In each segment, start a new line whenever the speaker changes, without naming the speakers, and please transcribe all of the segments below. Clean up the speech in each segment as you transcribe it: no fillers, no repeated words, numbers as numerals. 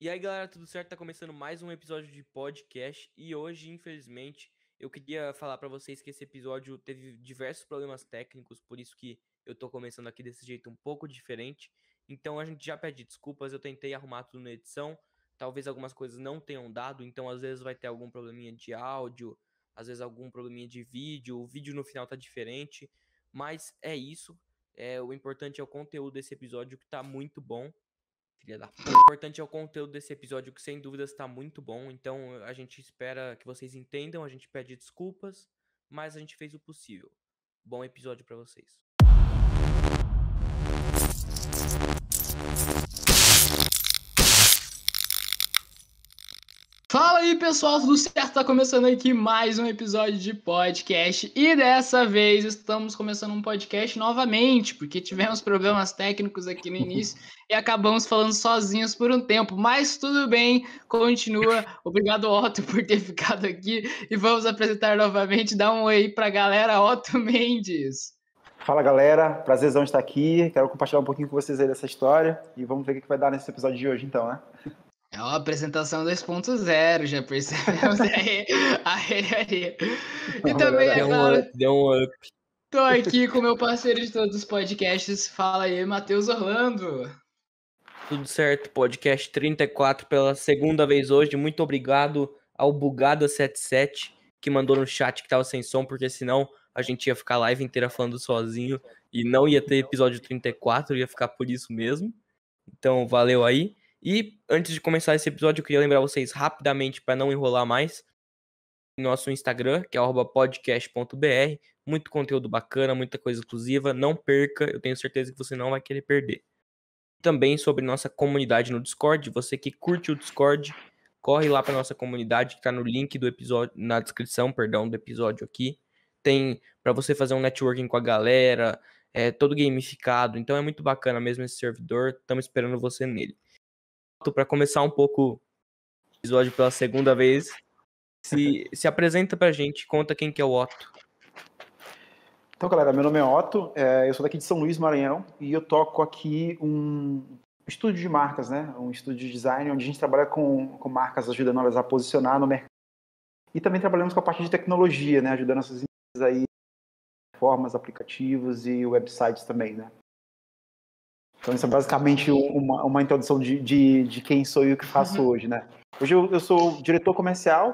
E aí, galera, tudo certo? Tá começando mais um episódio de podcast e hoje, infelizmente, eu queria falar pra vocês que esse episódio teve diversos problemas técnicos, por isso que eu tô começando aqui desse jeito um pouco diferente. Então a gente já pede desculpas, eu tentei arrumar tudo na edição, talvez algumas coisas não tenham dado, então às vezes vai ter algum probleminha de áudio, às vezes algum probleminha de vídeo, o vídeo no final tá diferente, mas é isso. O importante é o conteúdo desse episódio que tá muito bom. Filha da puta. O importante é o conteúdo desse episódio, que sem dúvidas tá muito bom. Então a gente espera que vocês entendam, a gente pede desculpas, mas a gente fez o possível. Bom episódio pra vocês.
Fala aí, pessoal, tudo certo? Tá começando aqui mais um episódio de podcast e dessa vez estamos começando um podcast novamente, porque tivemos problemas técnicos aqui no início e acabamos falando sozinhos por um tempo, mas tudo bem, continua. Obrigado, Otto, por ter ficado aqui e vamos apresentar novamente. Dá um oi aí pra galera, Otto Mendes.
Fala, galera, prazerzão estar aqui, quero compartilhar um pouquinho com vocês aí dessa história e vamos ver o que vai dar nesse episódio de hoje então, né?
É uma apresentação 2.0, já percebemos aí. Aí. E também, é claro,
Deu um up.
tô aqui com o meu parceiro de todos os podcasts. Fala aí, Matheus Orlando.
Tudo certo, podcast 34 pela segunda vez hoje. Muito obrigado ao Bugada77 que mandou no chat que tava sem som, porque senão a gente ia ficar a live inteira falando sozinho e não ia ter episódio 34, ia ficar por isso mesmo. Então, valeu aí. E antes de começar esse episódio, eu queria lembrar vocês rapidamente, para não enrolar mais, nosso Instagram, que é @podcast.br. Muito conteúdo bacana, muita coisa exclusiva. Não perca, eu tenho certeza que você não vai querer perder. Também sobre nossa comunidade no Discord. Você que curte o Discord, corre lá para nossa comunidade, que tá no link do episódio, na descrição, perdão, do episódio aqui. Tem para você fazer um networking com a galera, todo gamificado. Então é muito bacana mesmo esse servidor. Estamos esperando você nele. Para começar um pouco o episódio pela segunda vez, se apresenta pra gente, conta quem que é o Otto.
Então, galera, meu nome é Otto, eu sou daqui de São Luís, Maranhão, e eu toco aqui um estúdio de marcas, né? Um estúdio de design, onde a gente trabalha com marcas, ajudando elas a posicionar no mercado. E também trabalhamos com a parte de tecnologia, né? Ajudando essas empresas aí, plataformas, aplicativos e websites também, né? Então, isso é basicamente uma introdução de quem sou e o que faço hoje, né? Hoje eu sou diretor comercial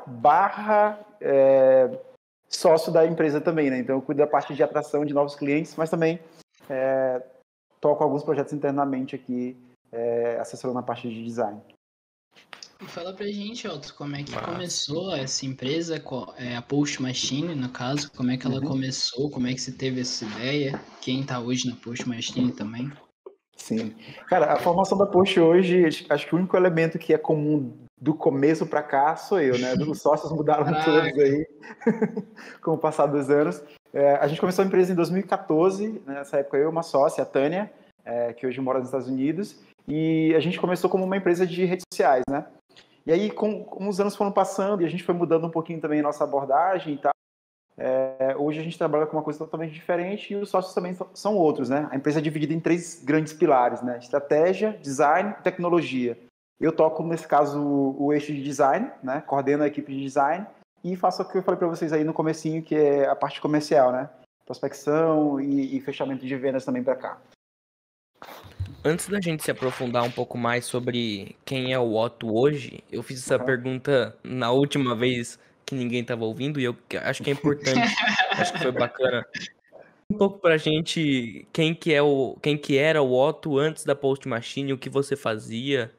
/ sócio da empresa também, né? Então eu cuido da parte de atração de novos clientes, mas também toco alguns projetos internamente aqui, assessorando a parte de design.
E fala pra gente, Otto, como é que começou essa empresa, a Post Machine, no caso, como é que ela começou, como é que você teve essa ideia, quem tá hoje na Post Machine também?
Sim. Cara, a formação da Post hoje, acho que o único elemento que é comum do começo para cá sou eu, né? Os sócios mudaram todos aí com o passar dos anos. A gente começou a empresa em 2014, né? Nessa época eu e uma sócia, a Tânia, que hoje mora nos Estados Unidos, e a gente começou como uma empresa de redes sociais, né? E aí, com os anos foram passando e a gente foi mudando um pouquinho também a nossa abordagem e tal. Hoje a gente trabalha com uma coisa totalmente diferente e os sócios também são outros, né? A empresa é dividida em 3 grandes pilares, né? Estratégia, design e tecnologia. Eu toco, nesse caso, o eixo de design, né? Coordeno a equipe de design e faço o que eu falei para vocês aí no comecinho, que é a parte comercial, né? Prospecção e fechamento de vendas também para cá.
Antes da gente se aprofundar um pouco mais sobre quem é o Otto hoje, eu fiz essa pergunta na última vez que ninguém estava ouvindo e eu acho que é importante, acho que foi bacana. Um pouco pra gente quem que era o Otto antes da Post Machine, o que você fazia.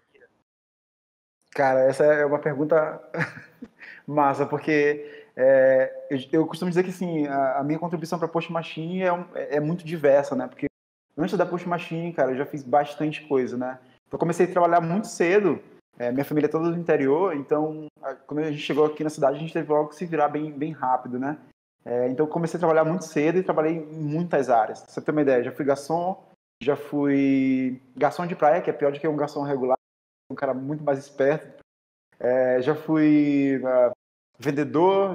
Cara, essa é uma pergunta massa, porque eu costumo dizer que assim, a minha contribuição para a Post Machine é muito diversa, né? Porque antes da Post Machine, cara, eu já fiz bastante coisa, né? Eu comecei a trabalhar muito cedo, minha família é toda do interior, então quando a gente chegou aqui na cidade, a gente teve logo que se virar bem rápido, né? Então eu comecei a trabalhar muito cedo e trabalhei em muitas áreas. Pra você ter uma ideia, já fui garçom, já fui garçom de praia, que é pior do que um garçom regular, um cara muito mais esperto. Já fui vendedor,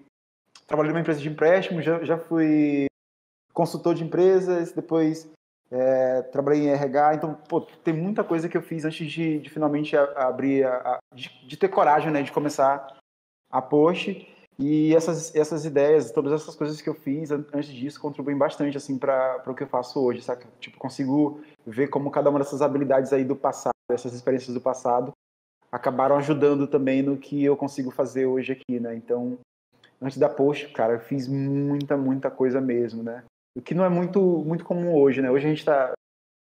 trabalhei numa empresa de empréstimo, já fui consultor de empresas, depois trabalhei em RH, então, pô, tem muita coisa que eu fiz antes de finalmente abrir, de ter coragem, né, de começar a Porsche. E essas ideias, todas essas coisas que eu fiz antes disso contribuem bastante, assim, para o que eu faço hoje, saca? Tipo, consigo ver como cada uma dessas habilidades aí do passado, essas experiências do passado, acabaram ajudando também no que eu consigo fazer hoje aqui, né? Então, antes da Porsche, cara, eu fiz muita coisa mesmo, né? O que não é muito comum hoje, né? Hoje a gente tá...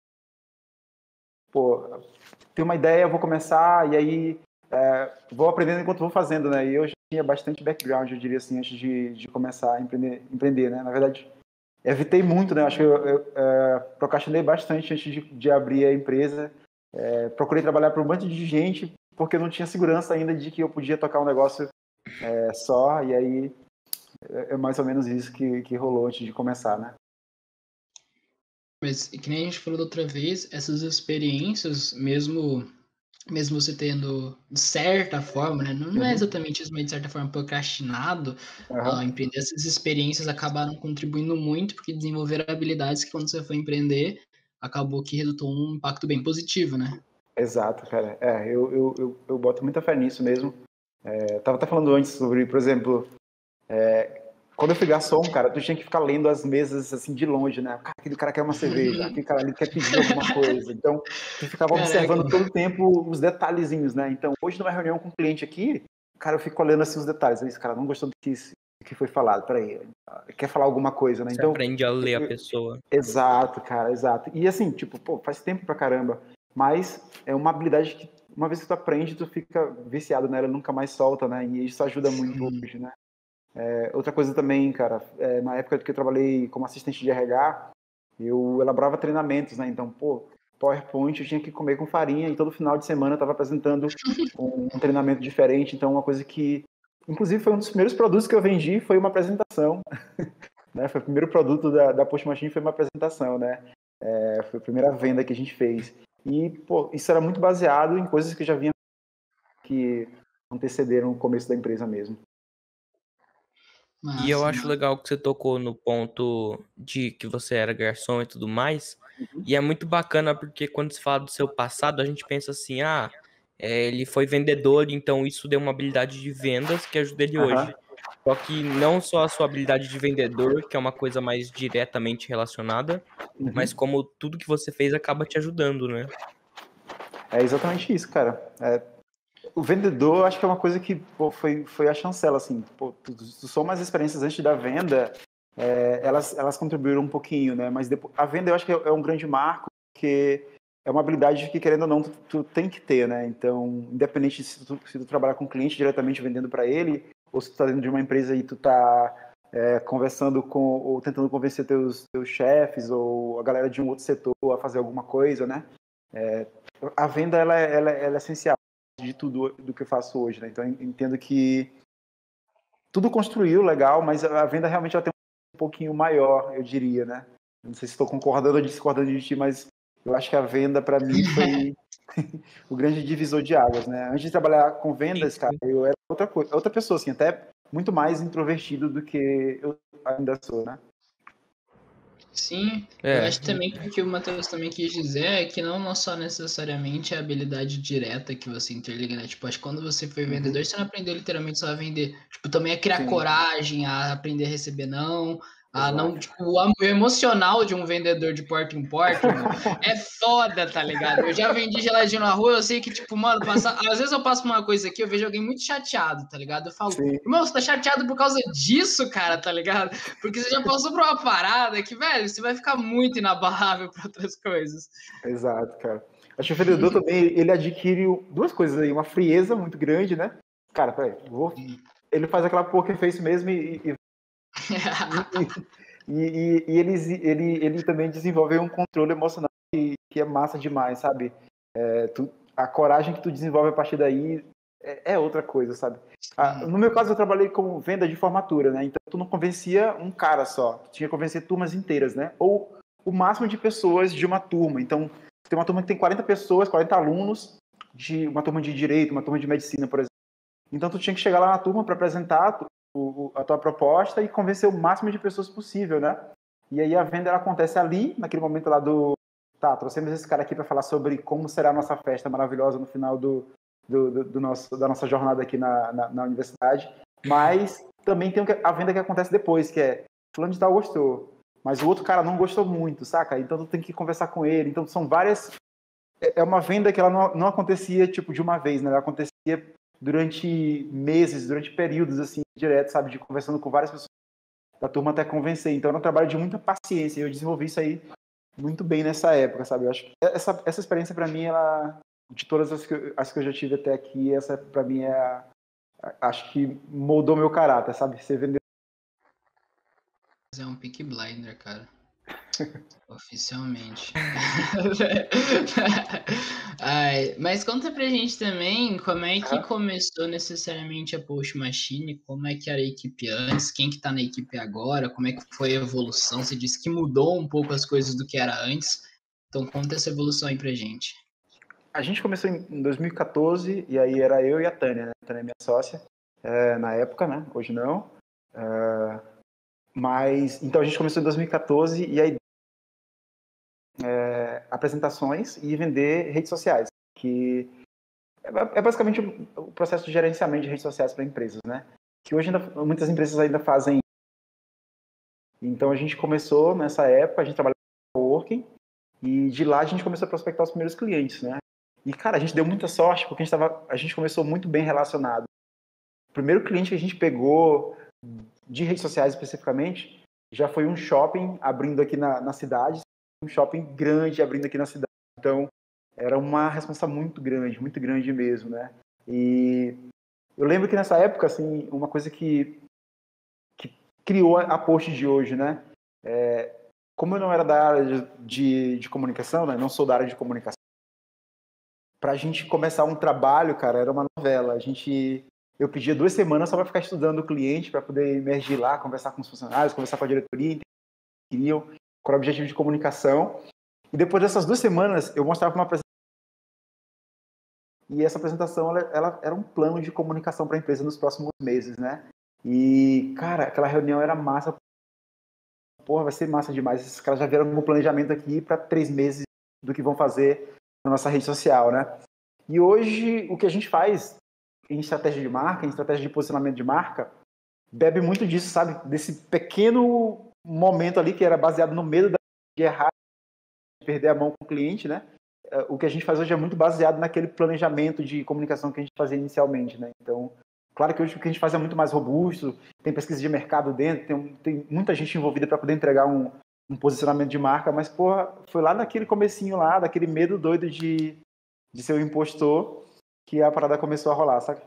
Pô, tem uma ideia, eu vou começar, e aí vou aprendendo enquanto vou fazendo, né? E eu já tinha bastante background, eu diria assim, antes de começar a empreender, né? Na verdade, evitei muito, né? Acho que eu procrastinei bastante antes de abrir a empresa. Procurei trabalhar para um monte de gente, porque eu não tinha segurança ainda de que eu podia tocar um negócio só, e aí é mais ou menos isso que rolou antes de começar, né?
Mas, que nem a gente falou da outra vez, essas experiências, mesmo você tendo, de certa forma, né? Não é exatamente isso, mas de certa forma procrastinado, empreender, essas experiências acabaram contribuindo muito, porque desenvolveram habilidades que quando você foi empreender, acabou que resultou um impacto bem positivo, né?
Exato, cara. Eu boto muita fé nisso mesmo. Tava até falando antes sobre, por exemplo, quando eu fui garçom, cara, tu tinha que ficar lendo as mesas assim de longe, né? Aquele cara quer uma cerveja, aquele cara ali quer pedir alguma coisa. Então, tu ficava observando todo o tempo os detalhezinhos, né? Então, hoje numa reunião com um cliente aqui, cara, eu fico olhando assim os detalhes. Esse cara não gostou do que foi falado, peraí, quer falar alguma coisa, né?
Você
Então,
aprende a ler a pessoa.
Exato, cara, exato. E assim, tipo, pô, faz tempo pra caramba, mas é uma habilidade que uma vez que tu aprende, tu fica viciado nela, nunca mais solta, né? E isso ajuda muito hoje, né? Outra coisa também, cara, na época que eu trabalhei como assistente de RH, eu elaborava treinamentos, né? Então, pô, PowerPoint eu tinha que comer com farinha e todo final de semana eu estava apresentando um treinamento diferente. Então, uma coisa que, inclusive, foi um dos primeiros produtos que eu vendi, foi uma apresentação, né? Foi o primeiro produto da Post Machine, foi uma apresentação, né? Foi a primeira venda que a gente fez. E, pô, isso era muito baseado em coisas que eu já vinha que antecederam o começo da empresa mesmo.
E eu acho legal que você tocou no ponto de que você era garçom e tudo mais. E é muito bacana porque quando se fala do seu passado, a gente pensa assim, ele foi vendedor, então isso deu uma habilidade de vendas que ajuda ele hoje. Só que não só a sua habilidade de vendedor, que é uma coisa mais diretamente relacionada, mas como tudo que você fez acaba te ajudando, né?
É exatamente isso, cara. O vendedor, acho que é uma coisa que pô, foi a chancela, assim. Pô, tu soma as experiências antes da venda, elas contribuíram um pouquinho, né? Mas depois, a venda eu acho que é um grande marco, porque é uma habilidade que, querendo ou não, tu tem que ter, né? Então, independente se tu trabalhar com o cliente diretamente vendendo para ele, ou se tu tá dentro de uma empresa e tu tá conversando ou tentando convencer teus chefes ou a galera de um outro setor a fazer alguma coisa, né? A venda, ela é essencial de tudo do que eu faço hoje, né? Então, eu entendo que tudo construiu legal, mas a venda realmente ela tem um pouquinho maior, eu diria, né? Não sei se estou concordando ou discordando de ti, mas eu acho que a venda, para mim, foi o grande divisor de águas, né? Antes de trabalhar com vendas, cara, eu era outra pessoa, assim, até muito mais introvertido do que eu ainda sou, né?
Sim, eu acho também que o que o Matheus também quis dizer é que não só necessariamente a habilidade direta que você interliga, né? Tipo, acho que quando você foi vendedor, você não aprendeu literalmente só a vender. Tipo, também a criar coragem, a aprender a receber não, a não, tipo, o emocional de um vendedor de porta em porta, irmão, é foda, tá ligado? Eu já vendi geladinho na rua, eu sei que, tipo, mano, às vezes eu passo por uma coisa aqui, eu vejo alguém muito chateado, tá ligado? Eu falo, irmão, você tá chateado por causa disso, cara, tá ligado? Porque você já passou por uma parada que, velho, você vai ficar muito inabarrável para outras coisas.
Exato, cara. Acho que o vendedor também, ele adquire duas coisas aí, uma frieza muito grande, né? Cara, peraí, ele faz aquela poker face mesmo e ele também desenvolve um controle emocional que é massa demais, sabe? A coragem que tu desenvolve a partir daí é outra coisa, sabe? No meu caso, eu trabalhei com venda de formatura, né? Então, tu não convencia um cara só, tu tinha que convencer turmas inteiras, né? Ou o máximo de pessoas de uma turma. Então, tem uma turma que tem 40 pessoas, 40 alunos, de uma turma de direito, uma turma de medicina, por exemplo. Então, tu tinha que chegar lá na turma para apresentar a tua proposta e convencer o máximo de pessoas possível, né? E aí a venda ela acontece ali, naquele momento lá tá, trouxemos esse cara aqui para falar sobre como será a nossa festa maravilhosa no final da nossa jornada aqui na universidade, mas também tem a venda que acontece depois, que é, fulano de tal gostou, mas o outro cara não gostou muito, saca? Então tu tem que conversar com ele, então são várias... É uma venda que ela não acontecia, tipo, de uma vez, né? Ela acontecia durante meses, durante períodos, assim, direto, sabe? De conversando com várias pessoas da turma até convencer. Então era um trabalho de muita paciência, e eu desenvolvi isso aí muito bem nessa época, sabe? Eu acho que essa experiência, para mim, ela... De todas as que eu já tive até aqui, essa, para mim, acho que moldou meu caráter, sabe? Você vendeu...
É um Peaky Blinder, cara. Oficialmente. Ai, mas conta pra gente também como é que começou necessariamente a Post Machine, como é que era a equipe antes, quem que tá na equipe agora, como é que foi a evolução. Você disse que mudou um pouco as coisas do que era antes, então conta essa evolução aí pra gente.
A gente começou em 2014, e aí era eu e a Tânia, né? A Tânia é minha sócia, na época, né? Hoje não. Mas, então a gente começou em 2014, e aí apresentações e vender redes sociais, que é basicamente o processo de gerenciamento de redes sociais para empresas, né? Que hoje muitas empresas ainda fazem. Então a gente começou nessa época, a gente trabalhava com coworking, e de lá a gente começou a prospectar os primeiros clientes, né? E, cara, a gente deu muita sorte, porque a gente começou muito bem relacionado. O primeiro cliente que a gente pegou, de redes sociais especificamente, já foi um shopping abrindo aqui na cidade, um shopping grande abrindo aqui na cidade. Então, era uma responsabilidade muito grande mesmo, né? E eu lembro que nessa época, assim, uma coisa que criou a Post de hoje, né? Como eu não era da área de comunicação, né? Não sou da área de comunicação, para a gente começar um trabalho, cara, era uma novela. Eu pedia 2 semanas só para ficar estudando o cliente, para poder emergir lá, conversar com os funcionários, conversar com a diretoria, entender o que queriam, qual era o objetivo de comunicação. E depois dessas 2 semanas, eu mostrava uma apresentação. E essa apresentação, ela era um plano de comunicação para a empresa nos próximos meses, né? E, cara, aquela reunião era massa. Porra, vai ser massa demais. Esses caras já vieram com um planejamento aqui para 3 meses do que vão fazer na nossa rede social, né? E hoje, o que a gente faz em estratégia de marca, em estratégia de posicionamento de marca, bebe muito disso, sabe? Desse pequeno momento ali que era baseado no medo de errar, de perder a mão com o cliente, né? O que a gente faz hoje é muito baseado naquele planejamento de comunicação que a gente fazia inicialmente, né? Então, claro que hoje o que a gente faz é muito mais robusto, tem pesquisa de mercado dentro, tem muita gente envolvida para poder entregar um posicionamento de marca, mas, porra, foi lá naquele comecinho lá, daquele medo doido de ser um impostor, que a parada começou a rolar, sabe?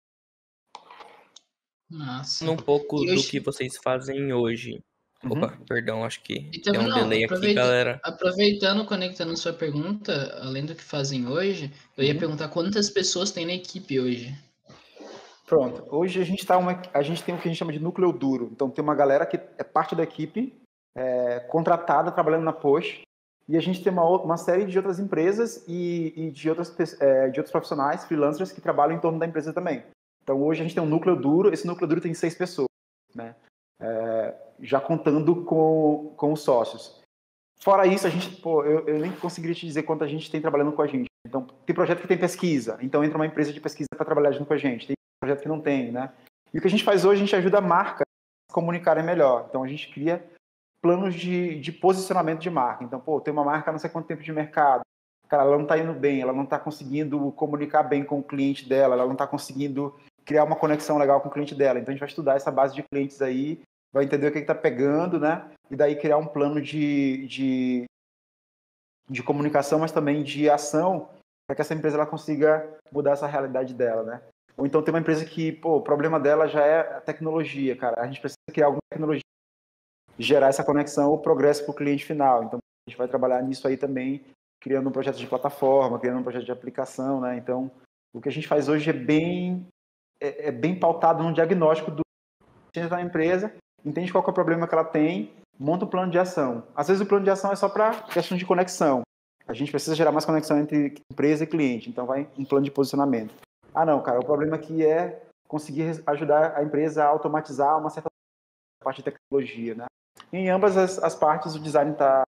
Nossa.
Um pouco
E
do
hoje...
que vocês fazem hoje. Opa, perdão, acho que
Então,
tem um delay aqui, galera.
Aproveitando, conectando sua pergunta, além do que fazem hoje, eu ia perguntar quantas pessoas tem na equipe hoje.
Pronto. Hoje a gente tem o que a gente chama de núcleo duro. Então tem uma galera que é parte da equipe, contratada, trabalhando na Post, e a gente tem uma série de outras empresas e de outros profissionais, freelancers, que trabalham em torno da empresa também. Então hoje a gente tem um núcleo duro, esse núcleo duro tem 6 pessoas, né? Já contando com os sócios. Fora isso, a gente, eu nem conseguiria te dizer quanta gente tem trabalhando com a gente. Então, tem projeto que tem pesquisa, então entra uma empresa de pesquisa para trabalhar junto com a gente. Tem projeto que não tem, né? E o que a gente faz hoje, a gente ajuda a marca a se comunicarem melhor. Então, a gente cria planos de posicionamento de marca. Então, tem uma marca não sei quanto tempo de mercado. Cara, ela não está indo bem, ela não está conseguindo comunicar bem com o cliente dela, ela não está conseguindo criar uma conexão legal com o cliente dela. Então, a gente vai estudar essa base de clientes aí, vai entender o que está pegando, né? E daí criar um plano de comunicação, mas também de ação, para que essa empresa ela consiga mudar essa realidade dela, né? Ou então tem uma empresa que, o problema dela já é a tecnologia, cara. A gente precisa criar alguma tecnologia, gerar essa conexão ou progresso para o cliente final. Então, a gente vai trabalhar nisso aí também, criando um projeto de plataforma, criando um projeto de aplicação, né? Então, o que a gente faz hoje é bem pautado no diagnóstico do cliente da empresa, entende qual que é o problema que ela tem, monta um plano de ação. Às vezes o plano de ação é só para questão de conexão. A gente precisa gerar mais conexão entre empresa e cliente, então vai um plano de posicionamento. Ah, não, cara, o problema aqui é conseguir ajudar a empresa a automatizar uma certa parte de tecnologia, né? E em ambas as partes o design está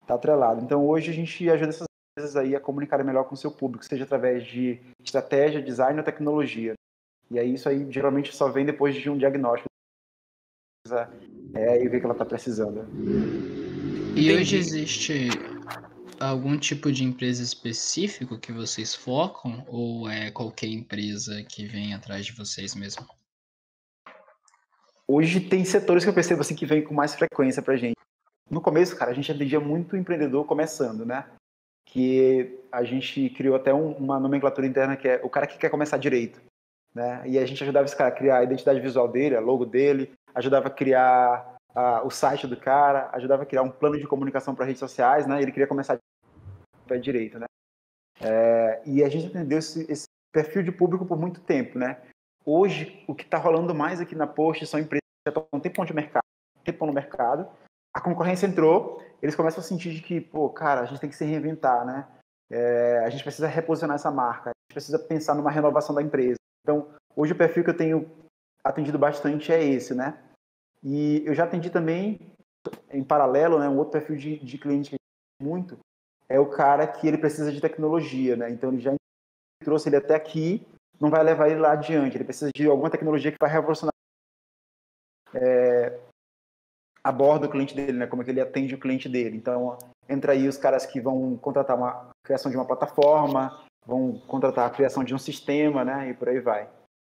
Tá atrelado. Então, hoje a gente ajuda essas empresas aí a comunicarem melhor com o seu público, seja através de estratégia, design ou tecnologia. E aí isso aí geralmente só vem depois de um diagnóstico. E ver que ela está precisando.
E hoje existe algum tipo de empresa específico que vocês focam ou é qualquer empresa que vem atrás de vocês mesmo?
Hoje tem setores que eu percebo assim que vem com mais frequência pra gente. No começo, cara, a gente atendia muito empreendedor começando, né? Que a gente criou até uma nomenclatura interna que é o cara que quer começar direito, né? E a gente ajudava esse cara a criar a identidade visual dele, a logo dele, ajudava a criar o site do cara, ajudava a criar um plano de comunicação para redes sociais, né? Ele queria começar direito, né? E a gente atendeu esse perfil de público por muito tempo, né? Hoje, o que está rolando mais aqui na Post são empresas que já estão um tempão no mercado, a concorrência entrou, eles começam a sentir de que, pô, cara, a gente tem que se reinventar, né? A gente precisa reposicionar essa marca, a gente precisa pensar numa renovação da empresa. Então, hoje o perfil que eu tenho atendido bastante é esse, né? E eu já atendi também, em paralelo, né, um outro perfil de cliente que eu muito, é o cara que ele precisa de tecnologia, né? Então, ele já trouxe ele até aqui, não vai levar ele lá adiante, ele precisa de alguma tecnologia que vai revolucionar a bordo do cliente dele, né? Como é que ele atende o cliente dele. Então, entra aí os caras que vão contratar uma criação de uma plataforma, vão contratar a criação de um sistema, né? E por aí vai.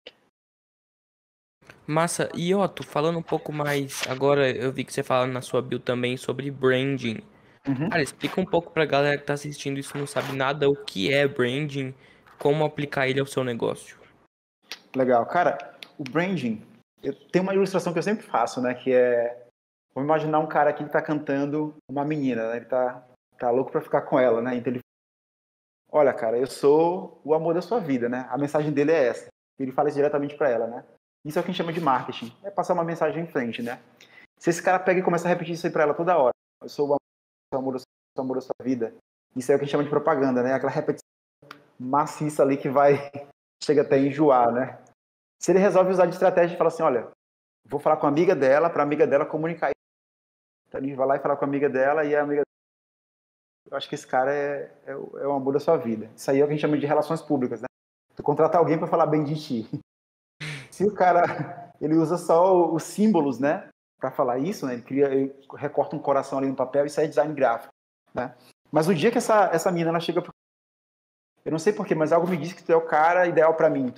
Massa. E Otto, falando um pouco mais, agora eu vi que você fala na sua bio também sobre branding. Cara, explica um pouco pra galera que tá assistindo isso e não sabe nada, o que é branding, como aplicar ele ao seu negócio.
Legal. Cara, o branding, tem uma ilustração que eu sempre faço, né? Que é, vamos imaginar um cara aqui que tá cantando uma menina, né? Ele tá louco pra ficar com ela, né? Então ele, olha, cara, eu sou o amor da sua vida, né? A mensagem dele é essa. Ele fala isso diretamente pra ela, né? Isso é o que a gente chama de marketing. É passar uma mensagem em frente, né? Se esse cara pega e começa a repetir isso aí pra ela toda hora, eu sou o amor da sua vida, isso é o que a gente chama de propaganda, né? Aquela repetição maciça ali que vai, chega até a enjoar, né? Se ele resolve usar de estratégia e fala assim, olha, vou falar com a amiga dela, para a amiga dela comunicar isso. Então ele vai lá e fala com a amiga dela e a amiga eu acho que esse cara é o amor da sua vida. Isso aí é o que a gente chama de relações públicas, né? Tu contratar alguém para falar bem de ti. Se o cara, ele usa só os símbolos, né? Para falar isso, né? Ele recorta um coração ali no papel, isso é design gráfico, né? Mas o dia que essa mina, ela chega pro... Eu não sei porquê, mas algo me diz que tu é o cara ideal para mim.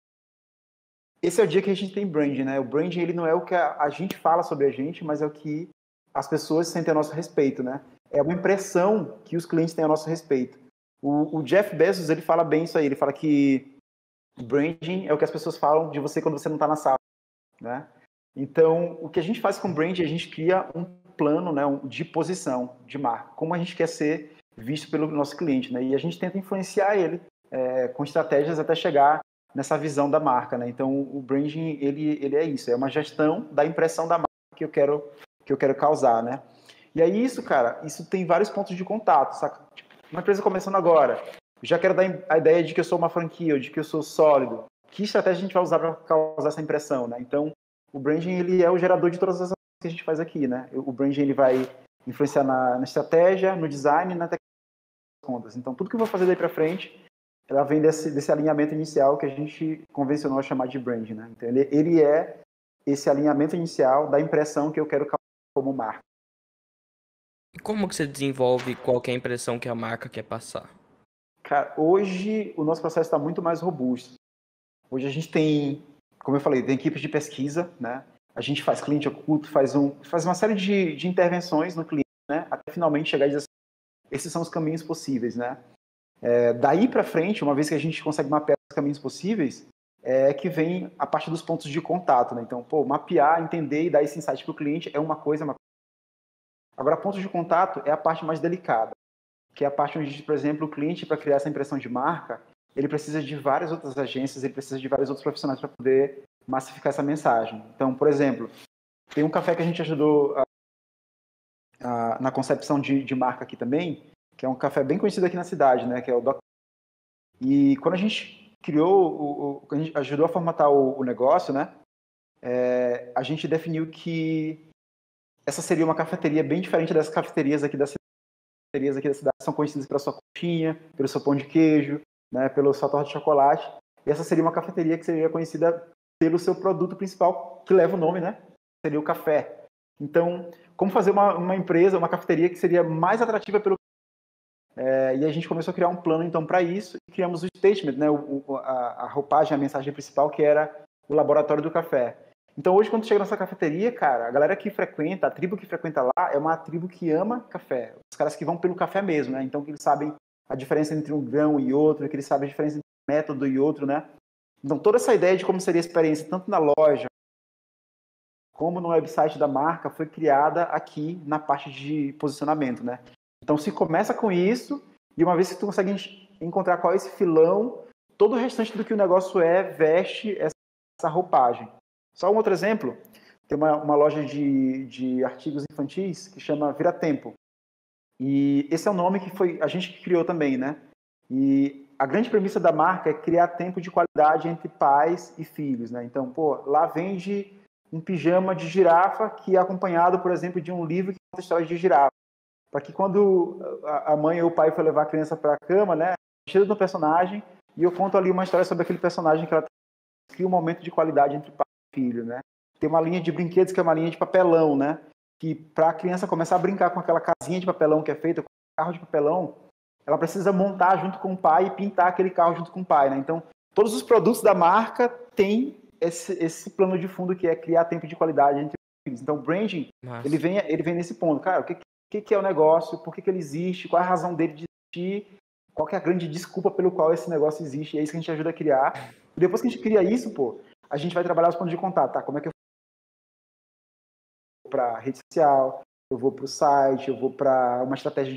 Esse é o dia que a gente tem branding, né? O branding, ele não é o que a gente fala sobre a gente, mas é o que as pessoas sentem a nosso respeito, né? É uma impressão que os clientes têm a nosso respeito. O Jeff Bezos, ele fala bem isso aí. Ele fala que branding é o que as pessoas falam de você quando você não está na sala, né? Então, o que a gente faz com branding, a gente cria um plano, né, de posição de marca. Como a gente quer ser visto pelo nosso cliente, né? E a gente tenta influenciar ele com estratégias até chegar nessa visão da marca, né? Então, o branding, ele é isso, é uma gestão da impressão da marca que eu quero causar, né? E aí isso, cara, isso tem vários pontos de contato, saca? Tipo, uma empresa começando agora, já quero dar a ideia de que eu sou uma franquia, ou de que eu sou sólido. Que estratégia a gente vai usar para causar essa impressão, né? Então, o branding, ele é o gerador de todas as ações que a gente faz aqui, né? O branding, ele vai influenciar na estratégia, no design e na tecnologia. Então, tudo que eu vou fazer daí para frente, ela vem desse alinhamento inicial que a gente convencionou a chamar de branding, né? Então, ele é esse alinhamento inicial da impressão que eu quero causar como marca.
E como que você desenvolve qualquer impressão que a marca quer passar?
Cara, hoje o nosso processo está muito mais robusto. Hoje a gente tem, como eu falei, tem equipes de pesquisa, né? A gente faz cliente oculto, faz uma série de intervenções no cliente, né? Até finalmente chegar e dizer assim, esses são os caminhos possíveis, né? Daí para frente, uma vez que a gente consegue mapear os caminhos possíveis, é que vem a parte dos pontos de contato, né? Então, mapear, entender e dar esse insight para o cliente é uma coisa. Agora, pontos de contato é a parte mais delicada, que é a parte onde, por exemplo, o cliente, para criar essa impressão de marca, ele precisa de várias outras agências, ele precisa de vários outros profissionais para poder massificar essa mensagem. Então, por exemplo, tem um café que a gente ajudou na concepção de marca aqui também, que é um café bem conhecido aqui na cidade, né, que é o Doc. E quando a gente criou, a gente ajudou a formatar o negócio, né, a gente definiu que essa seria uma cafeteria bem diferente das cafeterias aqui da cidade. cafeterias aqui da cidade são conhecidas pela sua coxinha, pelo seu pão de queijo, né, pelo sua torta de chocolate. E essa seria uma cafeteria que seria conhecida pelo seu produto principal, que leva o nome, né? Seria o café. Então, como fazer uma empresa, uma cafeteria que seria mais atrativa pelo e a gente começou a criar um plano, então, para isso, e criamos o statement, né, a roupagem, a mensagem principal, que era o laboratório do café. Então, hoje, quando chega na nossa cafeteria, cara, a galera que frequenta, a tribo que frequenta lá, é uma tribo que ama café. Os caras que vão pelo café mesmo, né? Então, que eles sabem a diferença entre um grão e outro, que eles sabem a diferença entre um método e outro, né? Então, toda essa ideia de como seria a experiência, tanto na loja, como no website da marca, foi criada aqui na parte de posicionamento, né? Então, se começa com isso, e uma vez que tu consegue encontrar qual é esse filão, todo o restante do que o negócio veste essa roupagem. Só um outro exemplo, tem uma loja de artigos infantis que chama Vira Tempo. E esse é um nome que foi a gente que criou também, né? E a grande premissa da marca é criar tempo de qualidade entre pais e filhos, né? Então, lá vende um pijama de girafa que é acompanhado, por exemplo, de um livro que conta a história de girafa. Para que quando a mãe ou o pai for levar a criança para a cama, né, cheira do personagem, e eu conto ali uma história sobre aquele personagem que ela cria um momento de qualidade entre pai e filho, né? Tem uma linha de brinquedos que é uma linha de papelão, né? Que para a criança começar a brincar com aquela casinha de papelão que é feita com carro de papelão, ela precisa montar junto com o pai e pintar aquele carro junto com o pai, né? Então, todos os produtos da marca têm esse plano de fundo que é criar tempo de qualidade entre os filhos. Então, o branding, ele vem nesse ponto. Cara, o que é o negócio? Por que ele existe? Qual é a razão dele de existir? Qual que é a grande desculpa pelo qual esse negócio existe? E é isso que a gente ajuda a criar. E depois que a gente cria isso, a gente vai trabalhar os pontos de contato, tá? Como é que eu vou para rede social, eu vou para o site, eu vou para uma estratégia de...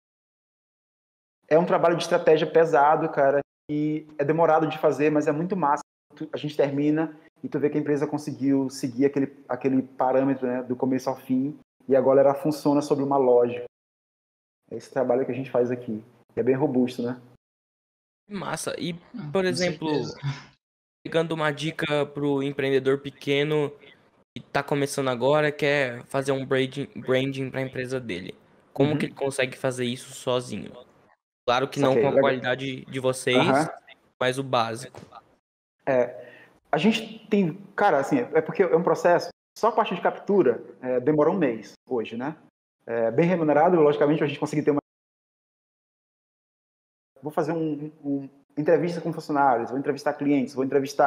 É um trabalho de estratégia pesado, cara, e é demorado de fazer, mas é muito massa. A gente termina e tu vê que a empresa conseguiu seguir aquele parâmetro, né, do começo ao fim, e agora ela funciona sobre uma lógica. É esse trabalho que a gente faz aqui. É bem robusto, né?
Massa. E, por exemplo, pegando uma dica pro empreendedor pequeno que tá começando agora, quer fazer um branding para a empresa dele. Como que ele consegue fazer isso sozinho? Claro que não com a qualidade de vocês, mas o básico.
A gente tem... Cara, assim, é porque é um processo... Só a parte de captura demora um mês hoje, né? Bem remunerado, logicamente, a gente conseguir ter uma... Vou fazer uma entrevista com funcionários, vou entrevistar clientes,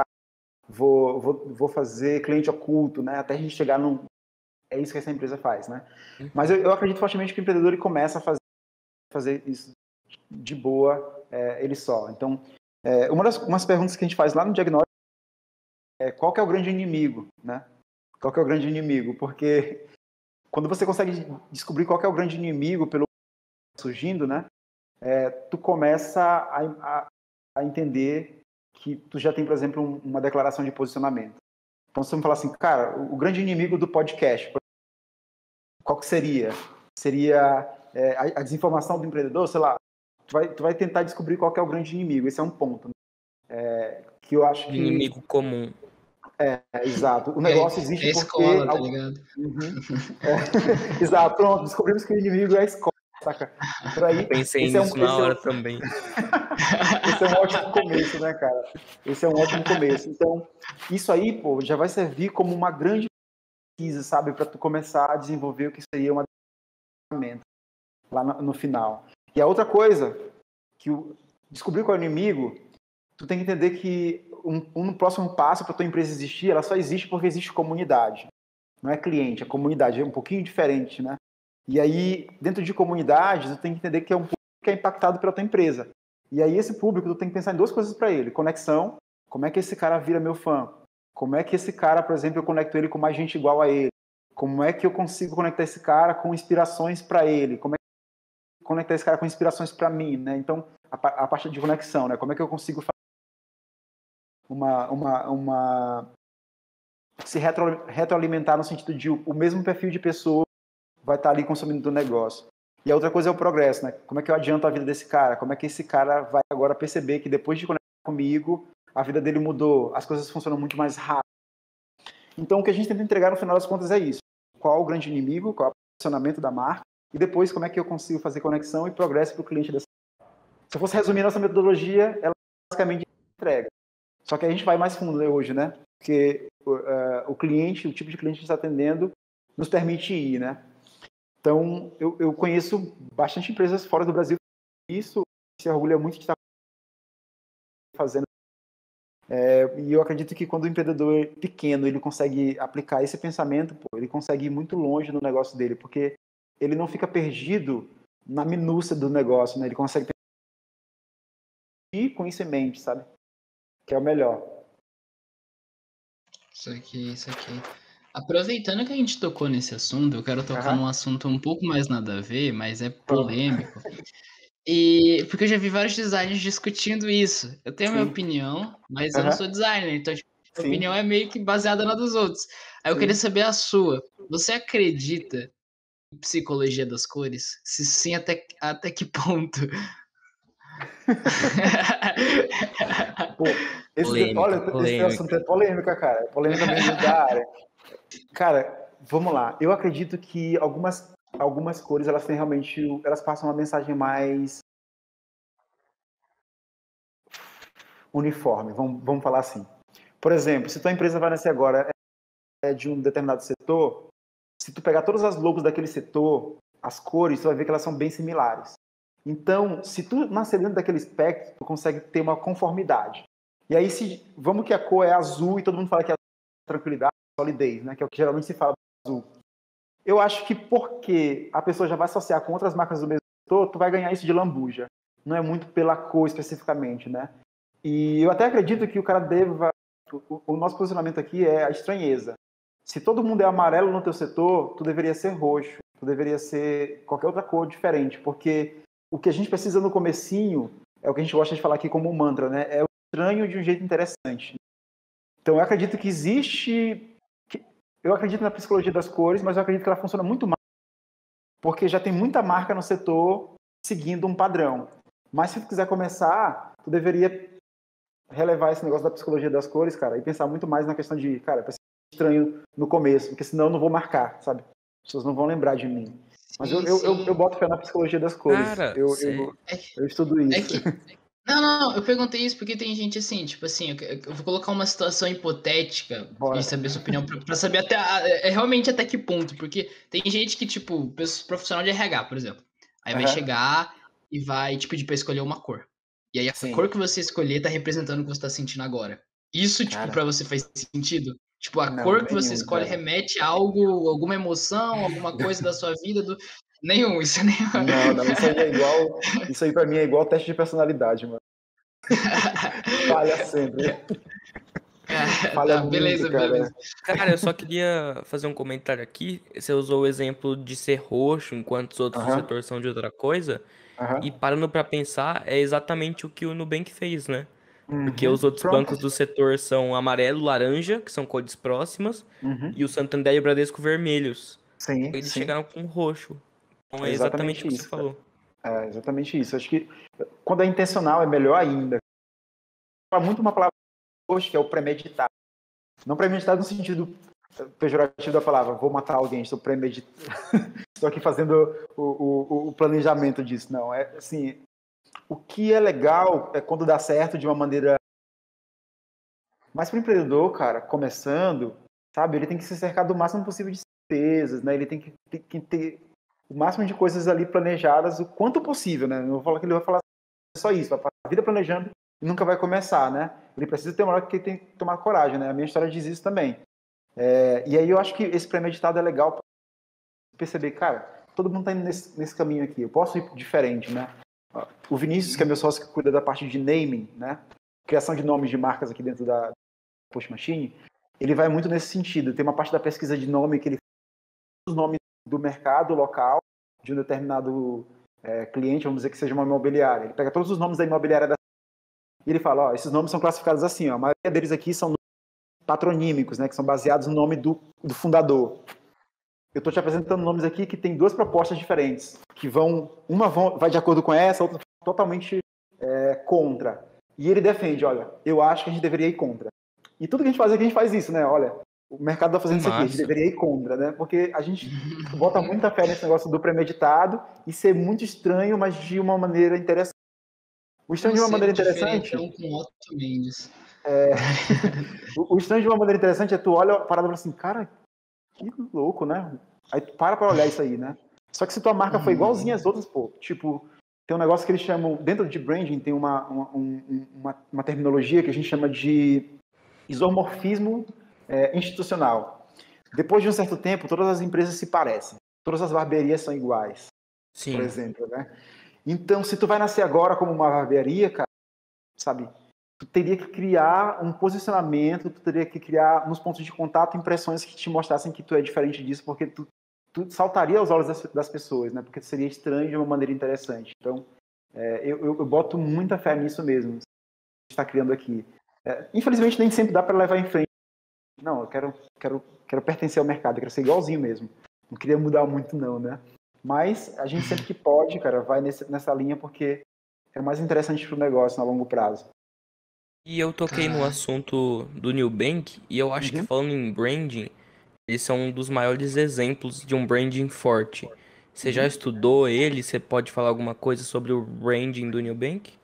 vou fazer cliente oculto, né? Até a gente chegar num... É isso que essa empresa faz, né? Mas eu acredito fortemente que o empreendedor ele começa a fazer isso de boa, ele só. Então, umas perguntas que a gente faz lá no diagnóstico é qual que é o grande inimigo, né? Qual que é o grande inimigo? Porque quando você consegue descobrir qual que é o grande inimigo pelo que está surgindo, né? Tu começa a entender que tu já tem, por exemplo, uma declaração de posicionamento. Então, se você me falar assim, cara, o grande inimigo do podcast, qual que seria? Seria a desinformação do empreendedor? Sei lá, tu vai tentar descobrir qual que é o grande inimigo. Esse é um ponto, né? Que eu acho que...
Inimigo comum.
Exato. O negócio existe porque...
escola, tá ligado?
Exato, pronto. Descobrimos que o inimigo é a escola, saca? Por aí,
pensei nisso na hora também.
Esse é um ótimo começo, né, cara? Esse é um ótimo começo. Então, isso aí, já vai servir como uma grande pesquisa, sabe? Para tu começar a desenvolver o que seria uma ferramenta lá no final. E a outra coisa, descobrir qual é o inimigo, tu tem que entender que um próximo passo para tua empresa existir, ela só existe porque existe comunidade. Não é cliente, é comunidade. É um pouquinho diferente, né? E aí, dentro de comunidade, tu tem que entender que é um público que é impactado pela tua empresa. E aí, esse público, tu tem que pensar em duas coisas para ele. Conexão, como é que esse cara vira meu fã? Como é que esse cara, por exemplo, eu conecto ele com mais gente igual a ele? Como é que eu consigo conectar esse cara com inspirações para ele? Como é que eu conectar esse cara com inspirações para mim, né? Então, a parte de conexão, né? Como é que eu consigo fazer se retroalimentar no sentido de o mesmo perfil de pessoa vai estar ali consumindo do negócio. E a outra coisa é o progresso, né? Como é que eu adianto a vida desse cara? Como é que esse cara vai agora perceber que depois de conectar comigo, a vida dele mudou, as coisas funcionam muito mais rápido. Então, o que a gente tenta entregar no final das contas é isso. Qual o grande inimigo, qual é o posicionamento da marca, e depois como é que eu consigo fazer conexão e progresso para o cliente dessa. Se eu fosse resumir nossa metodologia, ela basicamente entrega. Só que a gente vai mais fundo, né, hoje, né? Porque o cliente, o tipo de cliente que a gente está atendendo, nos permite ir, né? Então, eu conheço bastante empresas fora do Brasil. Isso se orgulha muito de estar fazendo. E eu acredito que quando o empreendedor é pequeno, ele consegue aplicar esse pensamento, ele consegue ir muito longe no negócio dele, porque ele não fica perdido na minúcia do negócio, né? Ele consegue ir com isso em mente, sabe? Que é o melhor.
Isso aqui. Aproveitando que a gente tocou nesse assunto, eu quero tocar num assunto um pouco mais nada a ver, mas é polêmico. E porque eu já vi vários designers discutindo isso. Eu tenho a minha opinião, mas eu não sou designer, então tipo, a minha opinião é meio que baseada na dos outros. Aí eu queria saber a sua. Você acredita em psicologia das cores? Se sim, até que ponto?
Pô, esse assunto é polêmica, cara. É polêmica mesmo da área. Cara, vamos lá. Eu acredito que algumas cores, elas têm realmente, elas passam uma mensagem mais uniforme, vamos falar assim. Por exemplo, se tua empresa vai nascer agora de um determinado setor, se tu pegar todas as logos daquele setor, as cores, tu vai ver que elas são bem similares. Então, se tu nascer dentro daquele espectro, tu consegue ter uma conformidade. E aí, vamos que a cor é azul e todo mundo fala que é tranquilidade, solidez, né? Que é o que geralmente se fala do azul. Eu acho que porque a pessoa já vai associar com outras marcas do mesmo setor, tu vai ganhar isso de lambuja. Não é muito pela cor especificamente, né? E eu até acredito que o cara deva... O nosso posicionamento aqui é a estranheza. Se todo mundo é amarelo no teu setor, tu deveria ser roxo, tu deveria ser qualquer outra cor diferente, porque o que a gente precisa no comecinho é o que a gente gosta de falar aqui como um mantra, né? É o estranho de um jeito interessante. Então eu acredito que existe... Eu acredito na psicologia das cores, mas eu acredito que ela funciona muito mais porque já tem muita marca no setor seguindo um padrão. Mas se tu quiser começar, tu deveria relevar esse negócio da psicologia das cores, cara, e pensar muito mais na questão de, cara, vai ser estranho no começo, porque senão eu não vou marcar, sabe? As pessoas não vão lembrar de mim. Mas eu boto fé na psicologia das cores.
Cara,
eu estudo isso.
Não, eu perguntei isso porque tem gente assim, tipo assim, eu vou colocar uma situação hipotética e saber sua opinião, pra saber realmente até que ponto, porque tem gente que, tipo, profissional de RH, por exemplo, aí vai chegar e vai te pedir pra escolher uma cor. E aí a cor que você escolher tá representando o que você tá sentindo agora. Isso, tipo, cara, pra você faz sentido? Tipo, a cor que você escolhe remete a algo, alguma emoção, alguma coisa da sua vida, Nenhum, isso é nenhum.
Não, isso aí é igual. Isso aí pra mim é igual teste de personalidade, mano. Falha sempre.
Falha muito, beleza.
Cara, eu só queria fazer um comentário aqui. Você usou o exemplo de ser roxo, enquanto os outros setores são de outra coisa. E parando pra pensar, é exatamente o que o Nubank fez, né? Porque os outros bancos do setor são amarelo, laranja, que são cores próximas, e o Santander e o Bradesco vermelhos.
Sim,
eles chegaram com roxo. Então é exatamente o que você falou.
É exatamente isso. Acho que quando é intencional é melhor ainda. Fala muito uma palavra hoje que é o premeditado. Não premeditado no sentido pejorativo da palavra, vou matar alguém, estou premeditando. Estou aqui fazendo o planejamento disso. Não, é assim, o que é legal é quando dá certo de uma maneira... Mas para o empreendedor, cara, começando, sabe, ele tem que se cercar do máximo possível de certezas, né? Ele tem que ter o máximo de coisas ali planejadas o quanto possível, né? Não vou falar que ele vai falar só isso, vai passar a vida planejando e nunca vai começar, né? Ele precisa ter uma hora que ele tem que tomar coragem, né? A minha história diz isso também. E aí eu acho que esse premeditado é legal para perceber, cara, todo mundo tá indo nesse caminho aqui, eu posso ir diferente, né? O Vinícius, que é meu sócio que cuida da parte de naming, né? Criação de nomes de marcas aqui dentro da Post Machine, ele vai muito nesse sentido. Tem uma parte da pesquisa de nome que ele faz os nomes do mercado local de um determinado cliente, vamos dizer que seja uma imobiliária. Ele pega todos os nomes da imobiliária e ele fala, esses nomes são classificados assim, a maioria deles aqui são patronímicos, né, que são baseados no nome do fundador. Eu estou te apresentando nomes aqui que tem duas propostas diferentes, que uma vai de acordo com essa, outra totalmente contra. E ele defende, olha, eu acho que a gente deveria ir contra. E tudo que a gente faz aqui, a gente faz isso, né? Olha, o mercado tá fazendo isso aqui, a gente
Massa.
deveria ir contra, né? Porque a gente bota muita fé nesse negócio do premeditado e ser muito estranho, mas de uma maneira interessante. O estranho de uma maneira interessante...
diferentão com Otto Mendes.
O estranho de uma maneira interessante é tu olha a parada e fala assim, cara, que louco, né? Aí tu para olhar isso aí, né? Só que se tua marca foi igualzinha às outras, pô, tipo, tem um negócio que eles chamam, dentro de branding, tem uma terminologia que a gente chama de isomorfismo institucional. Depois de um certo tempo, todas as empresas se parecem. Todas as barbearias são iguais,
Sim.
por exemplo, né? Então, se tu vai nascer agora como uma barbearia, cara, sabe? Tu teria que criar um posicionamento, tu teria que criar nos pontos de contato impressões que te mostrassem que tu é diferente disso, porque tu saltaria aos olhos das pessoas, né? Porque seria estranho de uma maneira interessante. Então, eu boto muita fé nisso mesmo, que a gente está criando aqui. Infelizmente, nem sempre dá para levar em frente. Não, eu quero pertencer ao mercado, eu quero ser igualzinho mesmo. Não queria mudar muito, não, né? Mas a gente sempre que pode, cara, vai nessa linha porque é mais interessante para o negócio a longo prazo.
E eu toquei no assunto do Nubank e eu acho que falando em branding, eles são um dos maiores exemplos de um branding forte. Você já estudou ele? Você pode falar alguma coisa sobre o branding do Nubank?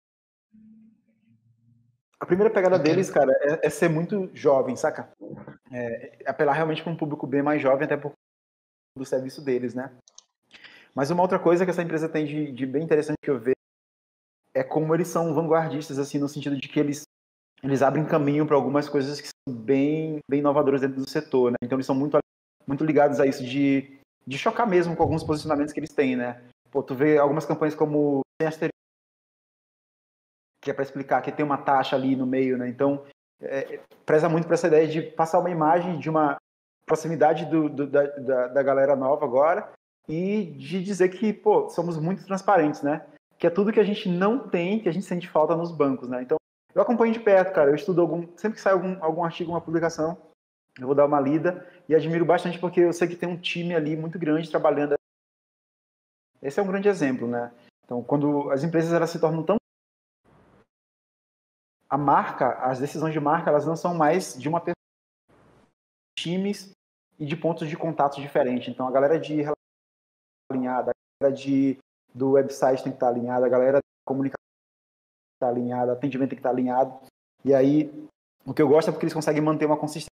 A primeira pegada deles, cara, é ser muito jovem, saca? Apelar realmente para um público bem mais jovem, até por do serviço deles, né? Mas uma outra coisa que essa empresa tem de bem interessante que eu vejo é como eles são vanguardistas, assim, no sentido de que eles abrem caminho para algumas coisas que são bem inovadoras dentro do setor, né? Então eles são muito ligados a isso de chocar mesmo com alguns posicionamentos que eles têm, né? Pô, tu vê algumas campanhas como sem asterisco, que é para explicar que tem uma taxa ali no meio, né? Então, preza muito para essa ideia de passar uma imagem de uma proximidade da galera nova agora e de dizer que, pô, somos muito transparentes, né? Que é tudo que a gente não tem, que a gente sente falta nos bancos, né? Então, eu acompanho de perto, cara. Eu estudo sempre que sai algum artigo, uma publicação, eu vou dar uma lida e admiro bastante porque eu sei que tem um time ali muito grande trabalhando. Esse é um grande exemplo, né? Então, quando as empresas elas se tornam tão... A marca, as decisões de marca, elas não são mais de uma pessoa, times e de pontos de contato diferentes. Então, a galera de relação alinhada, a galera do website tem que estar alinhada, a galera da comunicação tem que estar alinhada, o atendimento tem que estar alinhado. E aí, o que eu gosto é porque eles conseguem manter uma consistência.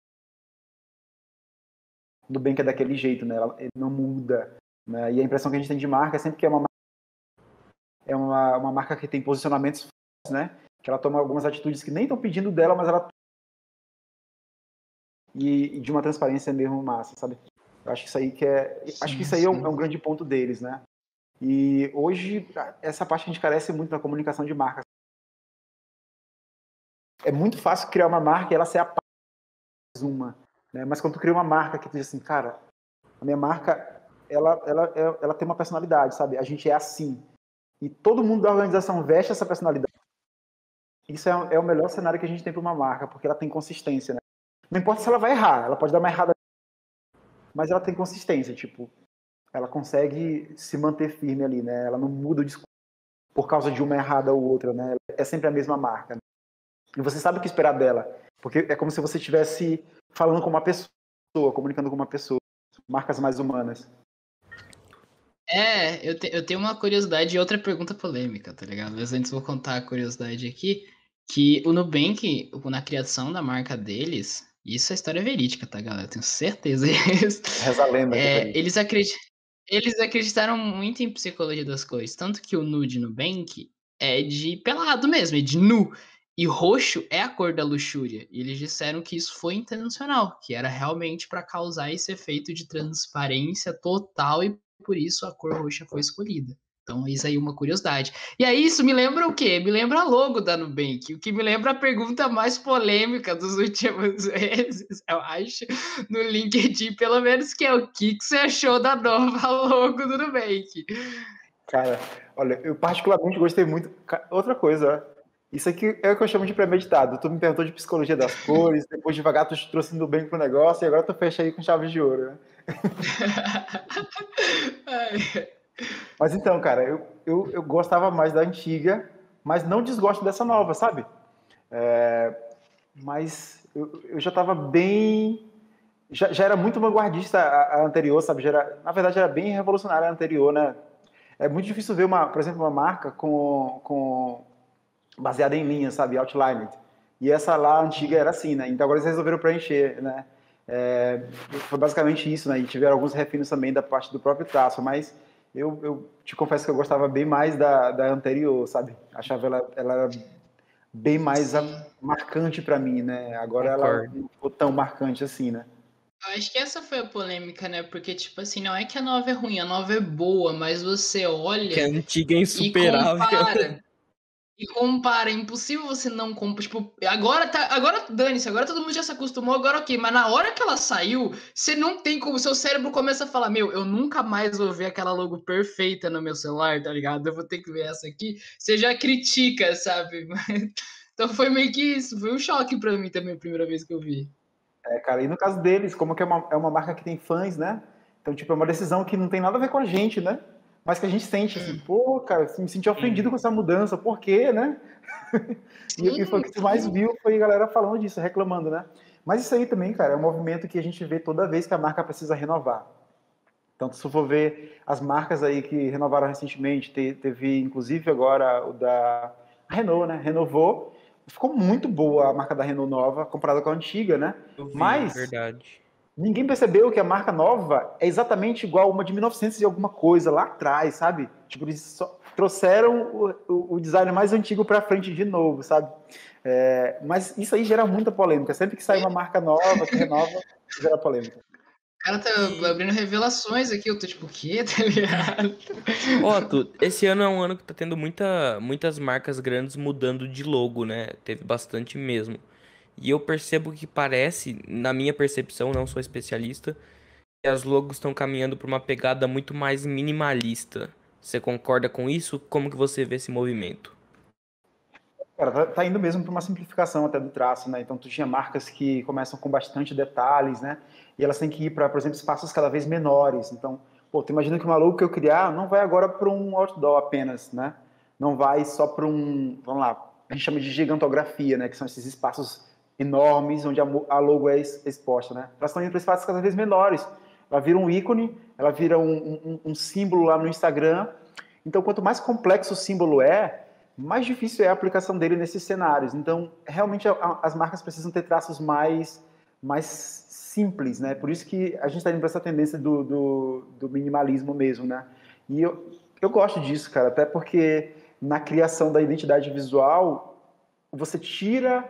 Tudo bem que é daquele jeito, né? Ele não muda. Né? E a impressão que a gente tem de marca é sempre que é uma marca que tem posicionamentos fortes, né? Que ela toma algumas atitudes que nem estão pedindo dela, mas ela... E de uma transparência mesmo massa, sabe? Eu acho que isso aí acho que isso aí é um grande ponto deles, né? E hoje, essa parte a gente carece muito na comunicação de marca. É muito fácil criar uma marca e ela ser a parte uma, né? Mas quando tu cria uma marca que tu diz assim, cara, a minha marca, ela tem uma personalidade, sabe? A gente é assim. E todo mundo da organização veste essa personalidade. Isso é o melhor cenário que a gente tem para uma marca, porque ela tem consistência, né? Não importa se ela vai errar, ela pode dar uma errada, mas ela tem consistência, tipo, ela consegue se manter firme ali, né? Ela não muda o discurso por causa de uma errada ou outra, né? É sempre a mesma marca, né? E você sabe o que esperar dela, porque é como se você estivesse falando com uma pessoa, comunicando com uma pessoa, marcas mais humanas.
Eu tenho uma curiosidade e outra pergunta polêmica, tá ligado? Mas antes vou contar a curiosidade aqui, que o Nubank, na criação da marca deles, isso é história verídica, tá, galera? Eu tenho certeza disso.
Reza a lenda que é
Eles acreditaram muito em psicologia das cores, tanto que o nu de Nubank é de pelado mesmo, é de nu. E roxo é a cor da luxúria. E eles disseram que isso foi intencional, que era realmente para causar esse efeito de transparência total e por isso a cor roxa foi escolhida. Então, isso aí é uma curiosidade. E aí, isso me lembra o quê? Me lembra a logo da Nubank, o que me lembra a pergunta mais polêmica dos últimos meses, eu acho, no LinkedIn, pelo menos, que é o que você achou da nova logo do Nubank?
Cara, olha, eu particularmente gostei muito. Outra coisa, ó. Isso aqui é o que eu chamo de premeditado. Tu me perguntou de psicologia das cores, depois devagar tu trouxe do bem pro negócio e agora tu fecha aí com chave de ouro, né? Mas então, cara, eu gostava mais da antiga, mas não desgosto dessa nova, sabe? Mas eu já estava bem já era muito vanguardista a anterior, sabe? Na verdade, era bem revolucionária a anterior, né? É muito difícil ver, por exemplo, uma marca baseada em linhas, sabe? Outlined. E essa lá, antiga, era assim, né? Então agora eles resolveram preencher, né? Foi basicamente isso, né? E tiveram alguns refinos também da parte do próprio traço, mas eu te confesso que eu gostava bem mais da anterior, sabe? Achava ela bem mais marcante para mim, né? Agora ela não ficou tão marcante assim, né?
Eu acho que essa foi a polêmica, né? Porque, tipo assim, não é que a nova é ruim, a nova é boa, mas você olha
Que a antiga é
e
insuperável.
compara. E compara, é impossível você não comprar. Tipo, agora dane-se, agora todo mundo já se acostumou, agora ok. Mas na hora que ela saiu, você não tem como. Seu cérebro começa a falar: Meu, eu nunca mais vou ver aquela logo perfeita no meu celular, tá ligado? Eu vou ter que ver essa aqui. Você já critica, sabe? Então foi meio que isso. Foi um choque pra mim também, a primeira vez que eu vi.
Cara, e no caso deles, como que é uma marca que tem fãs, né? Então, tipo, é uma decisão que não tem nada a ver com a gente, né? Mas que a gente sente, assim, pô, cara, assim, me senti ofendido com essa mudança, por quê, né? E foi o que você mais viu, foi a galera falando disso, reclamando, né? Mas isso aí também, cara, é um movimento que a gente vê toda vez que a marca precisa renovar. Então, se for ver as marcas aí que renovaram recentemente, teve inclusive agora o da Renault, né? Renovou. Ficou muito boa a marca da Renault nova comparada com a antiga, né?
Eu vi,
Mas
verdade.
ninguém percebeu que a marca nova é exatamente igual a uma de 1900 e alguma coisa lá atrás, sabe? Tipo, eles só trouxeram o design mais antigo para frente de novo, sabe? Mas isso aí gera muita polêmica. Sempre que sai uma marca nova, que renova, gera polêmica.
O cara tá abrindo revelações aqui, eu tô tipo, o quê? Tá ligado?
Otto, esse ano é um ano que tá tendo muitas marcas grandes mudando de logo, né? Teve bastante mesmo. E eu percebo que parece, na minha percepção, não sou especialista, que as logos estão caminhando para uma pegada muito mais minimalista. Você concorda com isso? Como que você vê esse movimento?
Cara, tá indo mesmo para uma simplificação até do traço, né? Então, tu tinha marcas que começam com bastante detalhes, né? E elas têm que ir para, por exemplo, espaços cada vez menores. Então, pô, tu imagina que uma logo que eu criar não vai agora para um outdoor apenas, né? Não vai só para vamos lá, a gente chama de gigantografia, né? Que são esses espaços enormes onde a logo é exposta, né? Elas estão indo para espaços cada vez menores. Ela vira um ícone, ela vira um símbolo lá no Instagram. Então, quanto mais complexo o símbolo mais difícil é a aplicação dele nesses cenários. Então, realmente, as marcas precisam ter traços mais simples, né? Por isso que a gente está indo para essa tendência do minimalismo mesmo, né? E eu gosto disso, cara, até porque na criação da identidade visual, você tira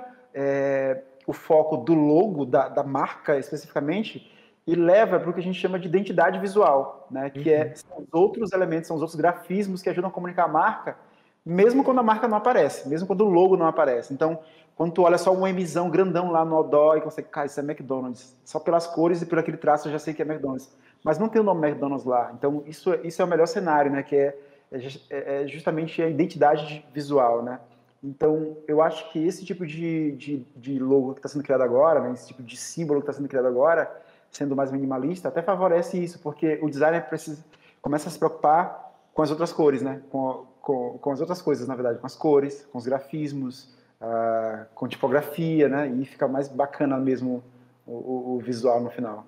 o foco do logo, da marca especificamente, e leva para o que a gente chama de identidade visual, né? Que são os outros elementos, são os outros grafismos que ajudam a comunicar a marca, mesmo quando a marca não aparece, mesmo quando o logo não aparece. Então, quando tu olha só um Mzão grandão lá no outdoor e você, cara, isso é McDonald's. Só pelas cores e por aquele traço eu já sei que é McDonald's. Mas não tem o nome McDonald's lá. Então, isso é o melhor cenário, né? Que é justamente a identidade visual, né? Então, eu acho que esse tipo de logo que está sendo criado agora, né? Esse tipo de símbolo que está sendo criado agora, sendo mais minimalista, até favorece isso, porque o designer começa a se preocupar com as outras cores, né? Com as outras coisas, na verdade, com as cores, com os grafismos, com tipografia, né? E fica mais bacana mesmo o visual no final.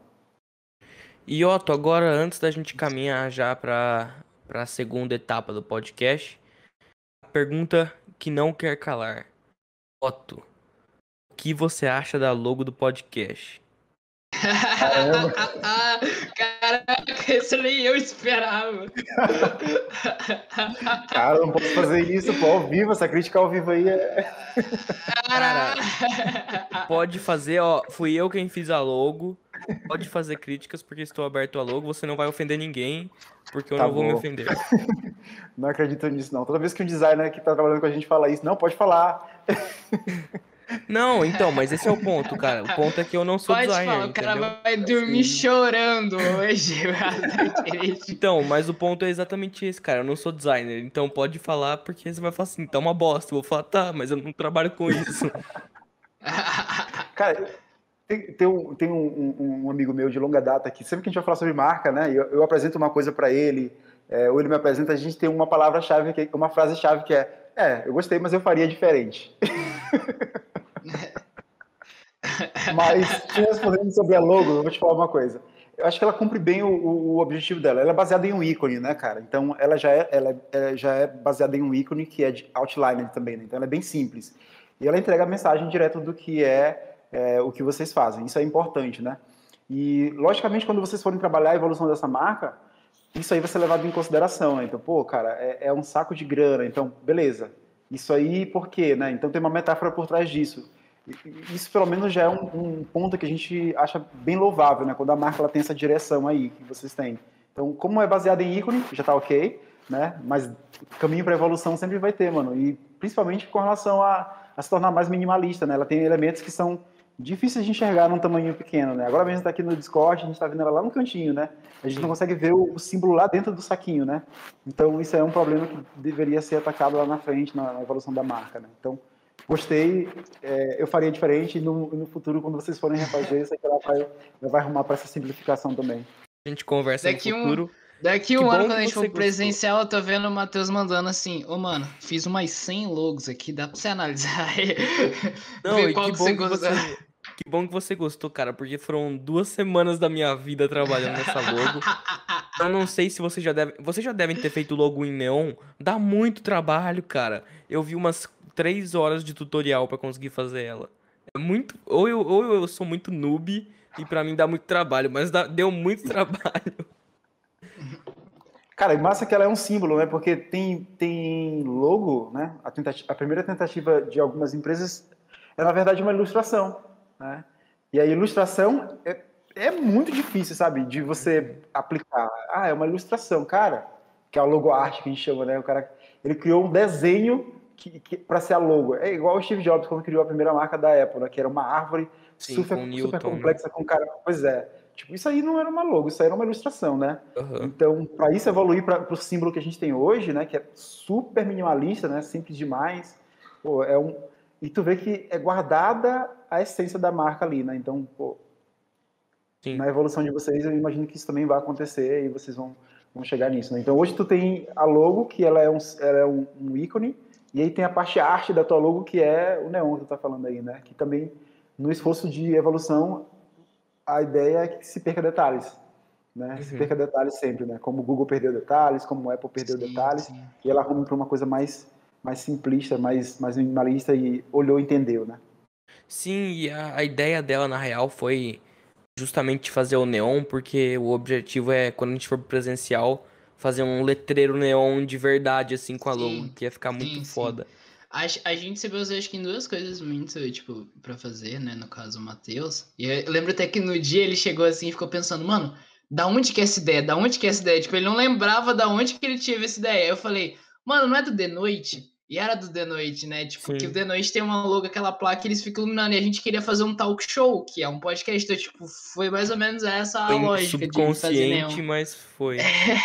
E Otto, agora antes da gente caminhar já para a segunda etapa do podcast, a pergunta que não quer calar. Otto, o que você acha da logo do podcast?
Caraca, isso nem eu esperava.
Cara, eu não posso fazer isso, pô, ao vivo, essa crítica ao vivo aí
Cara, pode fazer, ó, fui eu quem fiz a logo, pode fazer críticas porque estou aberto a logo, você não vai ofender ninguém, porque eu
Tá
não vou me
bom.
ofender.
Não acredito nisso, não. Toda vez que um designer que tá trabalhando com a gente fala isso, não, pode falar.
Não, então, mas esse é o ponto, cara. O ponto é que eu não sou
Pode
designer,
falar, o cara
entendeu?
vai dormir chorando hoje.
Então, mas o ponto é exatamente esse, cara. Eu não sou designer, então pode falar porque você vai falar assim, tá uma bosta. Eu vou falar, tá, mas eu não trabalho com isso.
Cara, tem um amigo meu de longa data que sempre que a gente vai falar sobre marca, né, eu apresento uma coisa para ele, ou ele me apresenta, a gente tem uma palavra-chave, uma frase-chave que eu gostei, mas eu faria diferente. Mas, te respondendo sobre a logo, eu vou te falar uma coisa. Eu acho que ela cumpre bem o objetivo dela. Ela é baseada em um ícone, né, cara? Então, ela já é baseada em um ícone que é de outliner também, né? Então, ela é bem simples. E ela entrega a mensagem direto do que o que vocês fazem. Isso é importante, né? E, logicamente, quando vocês forem trabalhar a evolução dessa marca, isso aí vai ser levado em consideração, né? Então, pô, cara, é um saco de grana. Então, beleza. Isso aí, por quê, né? Então, tem uma metáfora por trás disso. Isso pelo menos já é um ponto que a gente acha bem louvável, né? Quando a marca ela tem essa direção aí que vocês têm. Então, como é baseado em ícone, já tá ok, né? Mas caminho para evolução sempre vai ter, mano. E principalmente com relação a se tornar mais minimalista, né? Ela tem elementos que são difíceis de enxergar num tamanho pequeno, né? Agora mesmo tá aqui no Discord, a gente tá vendo ela lá no cantinho, né? A gente não consegue ver o símbolo lá dentro do saquinho, né? Então, isso é um problema que deveria ser atacado lá na frente, na evolução da marca, né? Então, gostei, eu faria diferente e no futuro, quando vocês forem refazer, isso aqui ela vai arrumar para essa simplificação também.
A gente conversa no futuro.
Daqui
Que
um
bom
ano,
que
quando a gente
você
for presencial, eu tô vendo o Matheus mandando assim, ô mano, fiz umas 100 logos aqui, dá pra você analisar aí.
Não,
Ver
e
qual
que
que você
bom que
gostou.
que bom que você gostou, cara, porque foram 2 semanas da minha vida trabalhando nessa logo. Eu não sei se vocês já devem ter feito logo em neon. Dá muito trabalho, cara. Eu vi umas 3 horas de tutorial pra conseguir fazer ela. É muito, ou eu sou muito noob e pra mim dá muito trabalho, mas deu muito trabalho.
Cara, e massa que ela é um símbolo, né? Porque tem logo, né? A primeira tentativa de algumas empresas é, na verdade, uma ilustração, né? E a ilustração é muito difícil, sabe? De você aplicar. Ah, é uma ilustração, cara, que é o logo art que a gente chama, né? O cara, ele criou um desenho para ser a logo. É igual o Steve Jobs quando criou a primeira marca da Apple, né? Que era uma árvore
Sim, com o
super
Newton, né?
complexa com cara. Pois é. Tipo, isso aí não era uma logo, isso aí era uma ilustração, né?
Aham.
Então, para isso evoluir para o símbolo que a gente tem hoje, né? Que é super minimalista, né? Simples demais. Pô, e tu vê que é guardada a essência da marca ali, né? Então, pô,
Sim.
na evolução de vocês, eu imagino que isso também vai acontecer e vocês vão chegar nisso, né? Então, hoje tu tem a logo, que ela é um ícone, e aí tem a parte arte da tua logo, que é o neon que tu tá falando aí, né? Que também, no esforço de evolução, a ideia é que se perca detalhes, né? Se
Uhum.
perca detalhes sempre, né? Como o Google perdeu detalhes, como o Apple perdeu
Sim,
detalhes,
sim.
e ela arruma para uma coisa mais simplista, mais minimalista e olhou e entendeu, né?
Sim, e a ideia dela, na real, foi justamente fazer o neon, porque o objetivo é, quando a gente for pro presencial, fazer um letreiro neon de verdade, assim, com a logo,
Sim,
que ia ficar muito
sim.
foda.
A gente se baseou, acho que em duas coisas muito, tipo, pra fazer, né? No caso, o Matheus. E eu lembro até que no dia ele chegou assim e ficou pensando, mano, da onde que é essa ideia? Da onde que é essa ideia? Tipo, ele não lembrava da onde que ele tive essa ideia. Aí eu falei, mano, não é do The Noite? E era do The Noite, né? Tipo, que o
Sim,
The Noite tem uma logo, aquela placa, eles ficam iluminando. E a gente queria fazer um talk show, que é um podcast. Então, tipo, foi mais ou menos essa a
foi
lógica de fazer
subconsciente,
neon.
mas foi.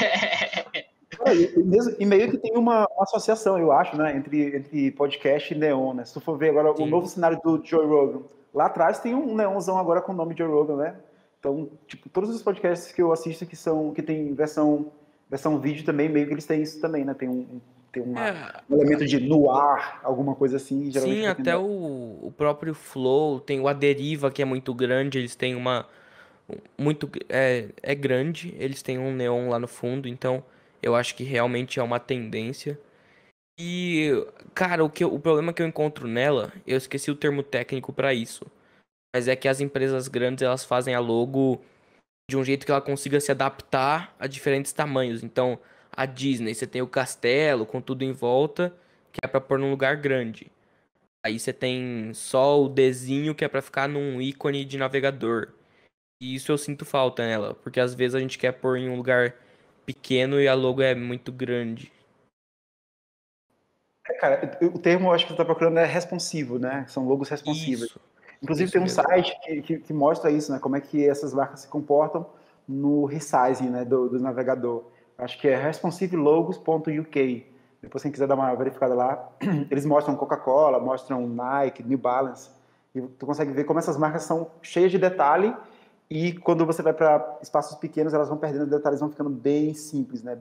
E meio que tem uma associação, eu acho, né, entre podcast e neon, né? Se tu for ver agora o
Sim.
novo cenário do Joe Rogan, lá atrás tem um neonzão agora com o nome Joe Rogan, né? Então, tipo, todos os podcasts que eu assisto que tem versão vídeo também, meio que eles têm isso também, né? Tem
É,
um elemento de noir, alguma coisa assim, e geralmente
sim,
vai ter
até
neon.
o próprio Flow, tem o Aderiva, que é muito grande, eles têm uma. Muito. É grande, eles têm um neon lá no fundo, então eu acho que realmente é uma tendência. E, cara, o problema que eu encontro nela, eu esqueci o termo técnico pra isso, mas é que as empresas grandes elas fazem a logo de um jeito que ela consiga se adaptar a diferentes tamanhos. Então, a Disney, você tem o castelo com tudo em volta, que é pra pôr num lugar grande. Aí você tem só o desenho que é pra ficar num ícone de navegador. E isso eu sinto falta nela, porque às vezes a gente quer pôr em um lugar pequeno e a logo é muito grande.
Cara, o termo eu acho que você está procurando é responsivo, né? São logos responsivos.
Isso,
Inclusive
isso
tem um
mesmo.
site que mostra isso, né? Como é que essas marcas se comportam no resizing, né, do navegador. Acho que é responsivelogos.uk. Depois, quem quiser dar uma verificada lá, eles mostram Coca-Cola, mostram Nike, New Balance. E tu consegue ver como essas marcas são cheias de detalhe e quando você vai para espaços pequenos, elas vão perdendo detalhes, vão ficando bem simples, né?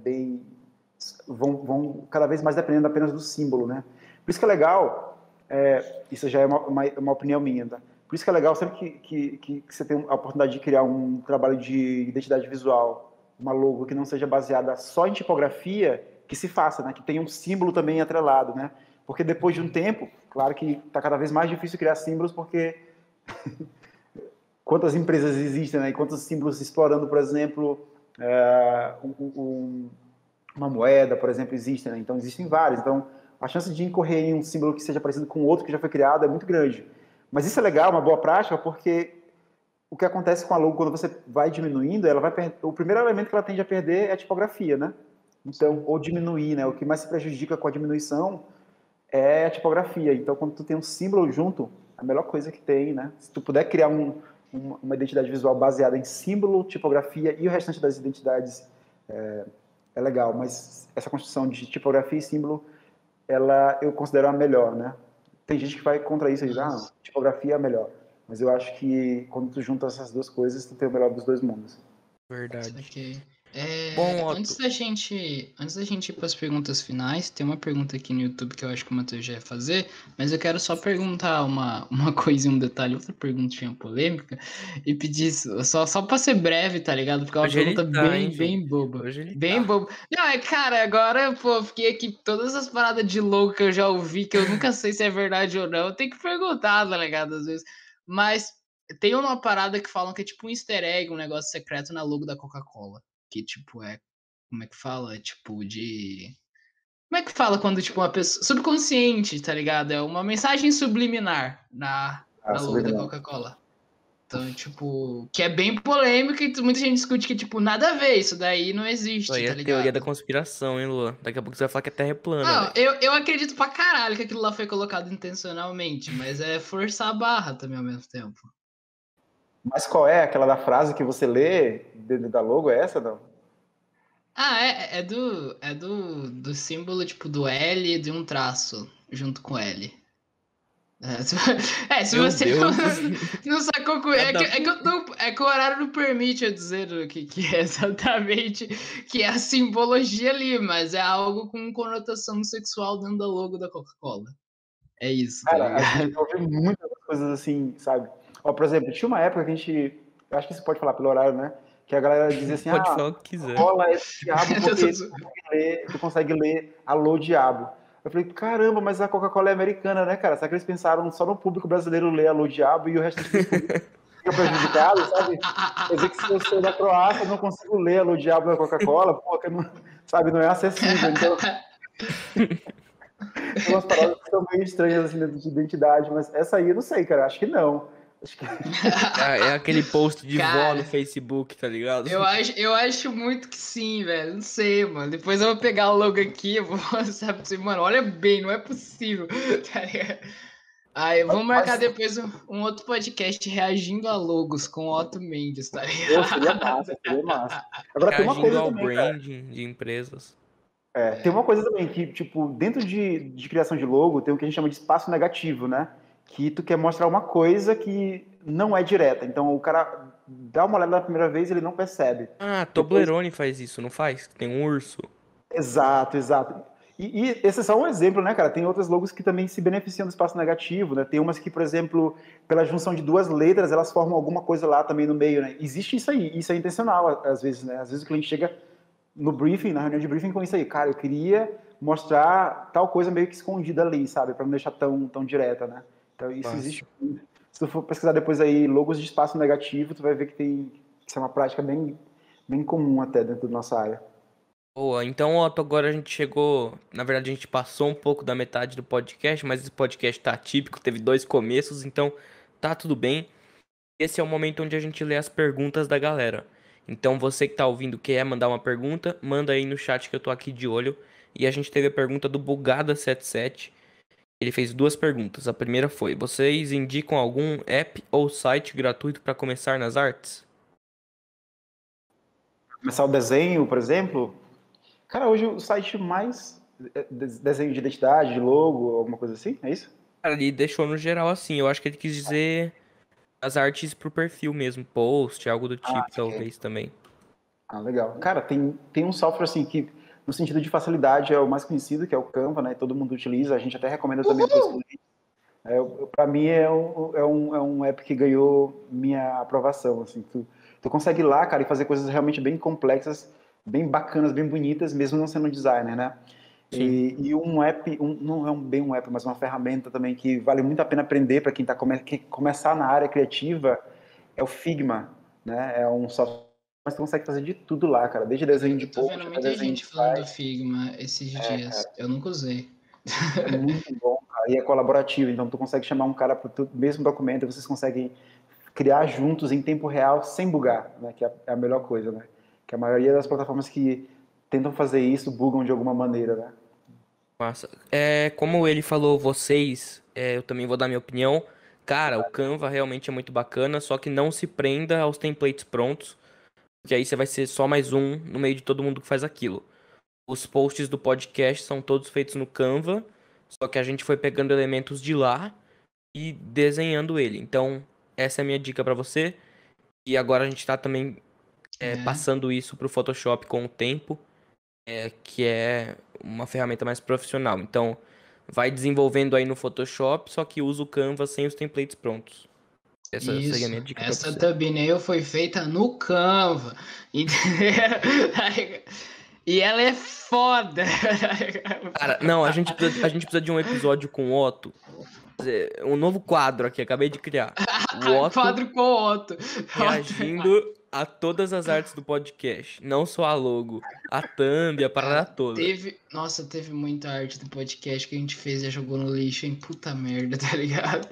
Vão cada vez mais dependendo apenas do símbolo, né? Por isso que é legal, isso já é uma opinião minha, tá? Por isso que é legal sempre que você tem a oportunidade de criar um trabalho de identidade visual, uma logo que não seja baseada só em tipografia, que se faça, né? Que tenha um símbolo também atrelado, né? Porque depois de um tempo, claro que está cada vez mais difícil criar símbolos, porque quantas empresas existem, né? E quantos símbolos explorando, por exemplo, uma moeda, por exemplo, existe, né? Então existem vários. Então a chance de incorrer em um símbolo que seja parecido com outro que já foi criado é muito grande. Mas isso é legal, uma boa prática, porque o que acontece com a logo quando você vai diminuindo, ela vai o primeiro elemento que ela tende a perder é a tipografia, né? Então, ou diminuir, né? O que mais se prejudica com a diminuição é a tipografia. Então, quando tu tem um símbolo junto, a melhor coisa que tem, né? Se tu puder criar uma identidade visual baseada em símbolo, tipografia e o restante das identidades é legal. Mas essa construção de tipografia e símbolo, eu considero a melhor, né? Tem gente que vai contra isso e diz, tipografia é a melhor. Mas eu acho que quando tu junta essas duas coisas, tu tem o melhor dos dois mundos.
Verdade.
Okay.
Bom,
antes da gente ir para as perguntas finais, tem uma pergunta aqui no YouTube que eu acho que o Matheus já ia fazer, mas eu quero só perguntar uma coisa, um detalhe, outra perguntinha polêmica, e pedir só para ser breve, tá ligado? Porque é uma pergunta bem boba. Bem boba. Não, cara, agora, pô, fiquei aqui todas as paradas de logo que eu já ouvi, que eu nunca sei se é verdade ou não, eu tenho que perguntar, tá ligado? Às vezes. Mas tem uma parada que falam que é tipo um easter egg, um negócio secreto na logo da Coca-Cola. Que, tipo, como é que fala? Tipo, de... Como é que fala quando, tipo, uma pessoa... Subconsciente, tá ligado? É uma mensagem subliminar na logo da Coca-Cola. Então, tipo, que é bem polêmico e muita gente discute que, tipo, nada a ver, isso daí não existe,
Aí
tá
é
ligado?
teoria da conspiração, hein, Lua? Daqui a pouco você vai falar que a Terra é plana,
eu acredito pra caralho que aquilo lá foi colocado intencionalmente, mas é forçar a barra também ao mesmo tempo.
Mas qual é aquela da frase que você lê dentro da logo? É essa, não?
É do símbolo, tipo, do L e de um traço junto com L. Se
Meu
você
Deus.
não sacou, é que o horário não permite eu dizer o que é exatamente, que é a simbologia ali, mas é algo com conotação sexual dentro da logo da Coca-Cola. É isso, tá
Cara, a
ligado?
gente ouve muitas coisas assim, sabe? Ó, por exemplo, tinha uma época que a gente, eu acho que você pode falar pelo horário, né? Que a galera dizia assim,
Pode falar o que quiser.
Coca-Cola é diabo porque tu consegue ler alô diabo. Eu falei, caramba, mas a Coca-Cola é americana, né, cara? Será que eles pensaram só no público brasileiro ler alô diabo e o resto do público fica prejudicado, sabe? Quer dizer que se eu sou da Croácia, eu não consigo ler alô diabo da Coca-Cola, porque não, sabe, não é acessível. Então, tem umas palavras que são meio estranhas assim dentro de identidade, mas essa aí eu não sei, cara. Acho que não. Acho que...
É aquele post de vó no Facebook, tá ligado?
Eu acho muito que sim, velho. Não sei, mano. Depois eu vou pegar o logo aqui, eu vou mostrar pra você, mano. Olha bem, não é possível. Tá ligado? Aí, vamos marcar depois um outro podcast reagindo a logos com Otto Mendes, tá ligado?
Seria massa, seria massa. Agora tem uma coisa
ao
também,
branding de empresas.
Tem uma coisa também que, tipo, dentro de criação de logo, tem o que a gente chama de espaço negativo, né? Que tu quer mostrar uma coisa que não é direta. Então, o cara dá uma olhada na primeira vez e ele não percebe.
Toblerone faz isso, não faz? Tem um urso.
Exato, exato. E esse é só um exemplo, né, cara? Tem outras logos que também se beneficiam do espaço negativo, né? Tem umas que, por exemplo, pela junção de duas letras, elas formam alguma coisa lá também no meio, né? Existe isso aí, isso é intencional, às vezes, né? Às vezes o cliente chega no briefing, na reunião de briefing com isso aí. Cara, eu queria mostrar tal coisa meio que escondida ali, sabe? Para não deixar tão direta, né? Então isso existe. Se tu for pesquisar depois aí logos de espaço negativo, tu vai ver que isso é uma prática bem comum até dentro da nossa área.
Boa, então, Otto, agora a gente chegou. Na verdade, a gente passou um pouco da metade do podcast, mas esse podcast tá atípico, teve 2 começos, então tá tudo bem. Esse é o momento onde a gente lê as perguntas da galera. Então, você que tá ouvindo, quer mandar uma pergunta, manda aí no chat que eu tô aqui de olho. E a gente teve a pergunta do Bugada77. Ele fez 2 perguntas. A primeira foi: vocês indicam algum app ou site gratuito para começar nas artes?
Começar o desenho, por exemplo. Cara, hoje o site mais desenho de identidade, de logo, alguma coisa assim, é isso?
Cara, ele deixou no geral assim. Eu acho que ele quis dizer as artes pro perfil mesmo, post, algo do tipo, talvez também.
Legal. Cara, tem um software assim que, no sentido de facilidade, é o mais conhecido, que é o Canva, né? Todo mundo utiliza, a gente até recomenda também para os clientes. Para mim é um app que ganhou minha aprovação, assim. Tu consegue ir lá, cara, e fazer coisas realmente bem complexas, bem bacanas, bem bonitas, mesmo não sendo um designer, né?
Sim.
E um app, não é bem um app, mas uma ferramenta também que vale muito a pena aprender para quem quer começar na área criativa, é o Figma, né? É um software, mas tu consegue fazer de tudo lá, cara, desde desenho de
Eu tô vendo
post até
muita
desenho
gente
de
falando do
site.
Figma esses dias. Eu nunca usei.
É muito bom, cara, e é colaborativo, então tu consegue chamar um cara para o mesmo documento e vocês conseguem criar juntos em tempo real sem bugar, né? Que é a melhor coisa, né? Que a maioria das plataformas que tentam fazer isso bugam de alguma maneira, né?
Massa. Como ele falou, vocês, eu também vou dar minha opinião. Cara, o Canva realmente é muito bacana, só que não se prenda aos templates prontos, porque aí você vai ser só mais um no meio de todo mundo que faz aquilo. Os posts do podcast são todos feitos no Canva, só que a gente foi pegando elementos de lá e desenhando ele. Então, essa é a minha dica pra você. E agora a gente tá também
É.
passando isso pro Photoshop com o tempo, que é uma ferramenta mais profissional. Então, vai desenvolvendo aí no Photoshop, só que usa o Canva sem os templates prontos. Essa seria a
Isso.
minha dica pra
Essa
você.
thumbnail foi feita no Canva. Entendeu? E ela é foda.
Cara, não, a gente precisa de um episódio com o Otto. Um novo quadro aqui, acabei de criar. O Otto
Quadro com Otto.
reagindo a todas as artes do podcast. Não só a logo, a thumb, a parada
Cara,
toda.
teve muita arte do podcast que a gente fez e jogou no lixo, hein? Puta merda, tá ligado?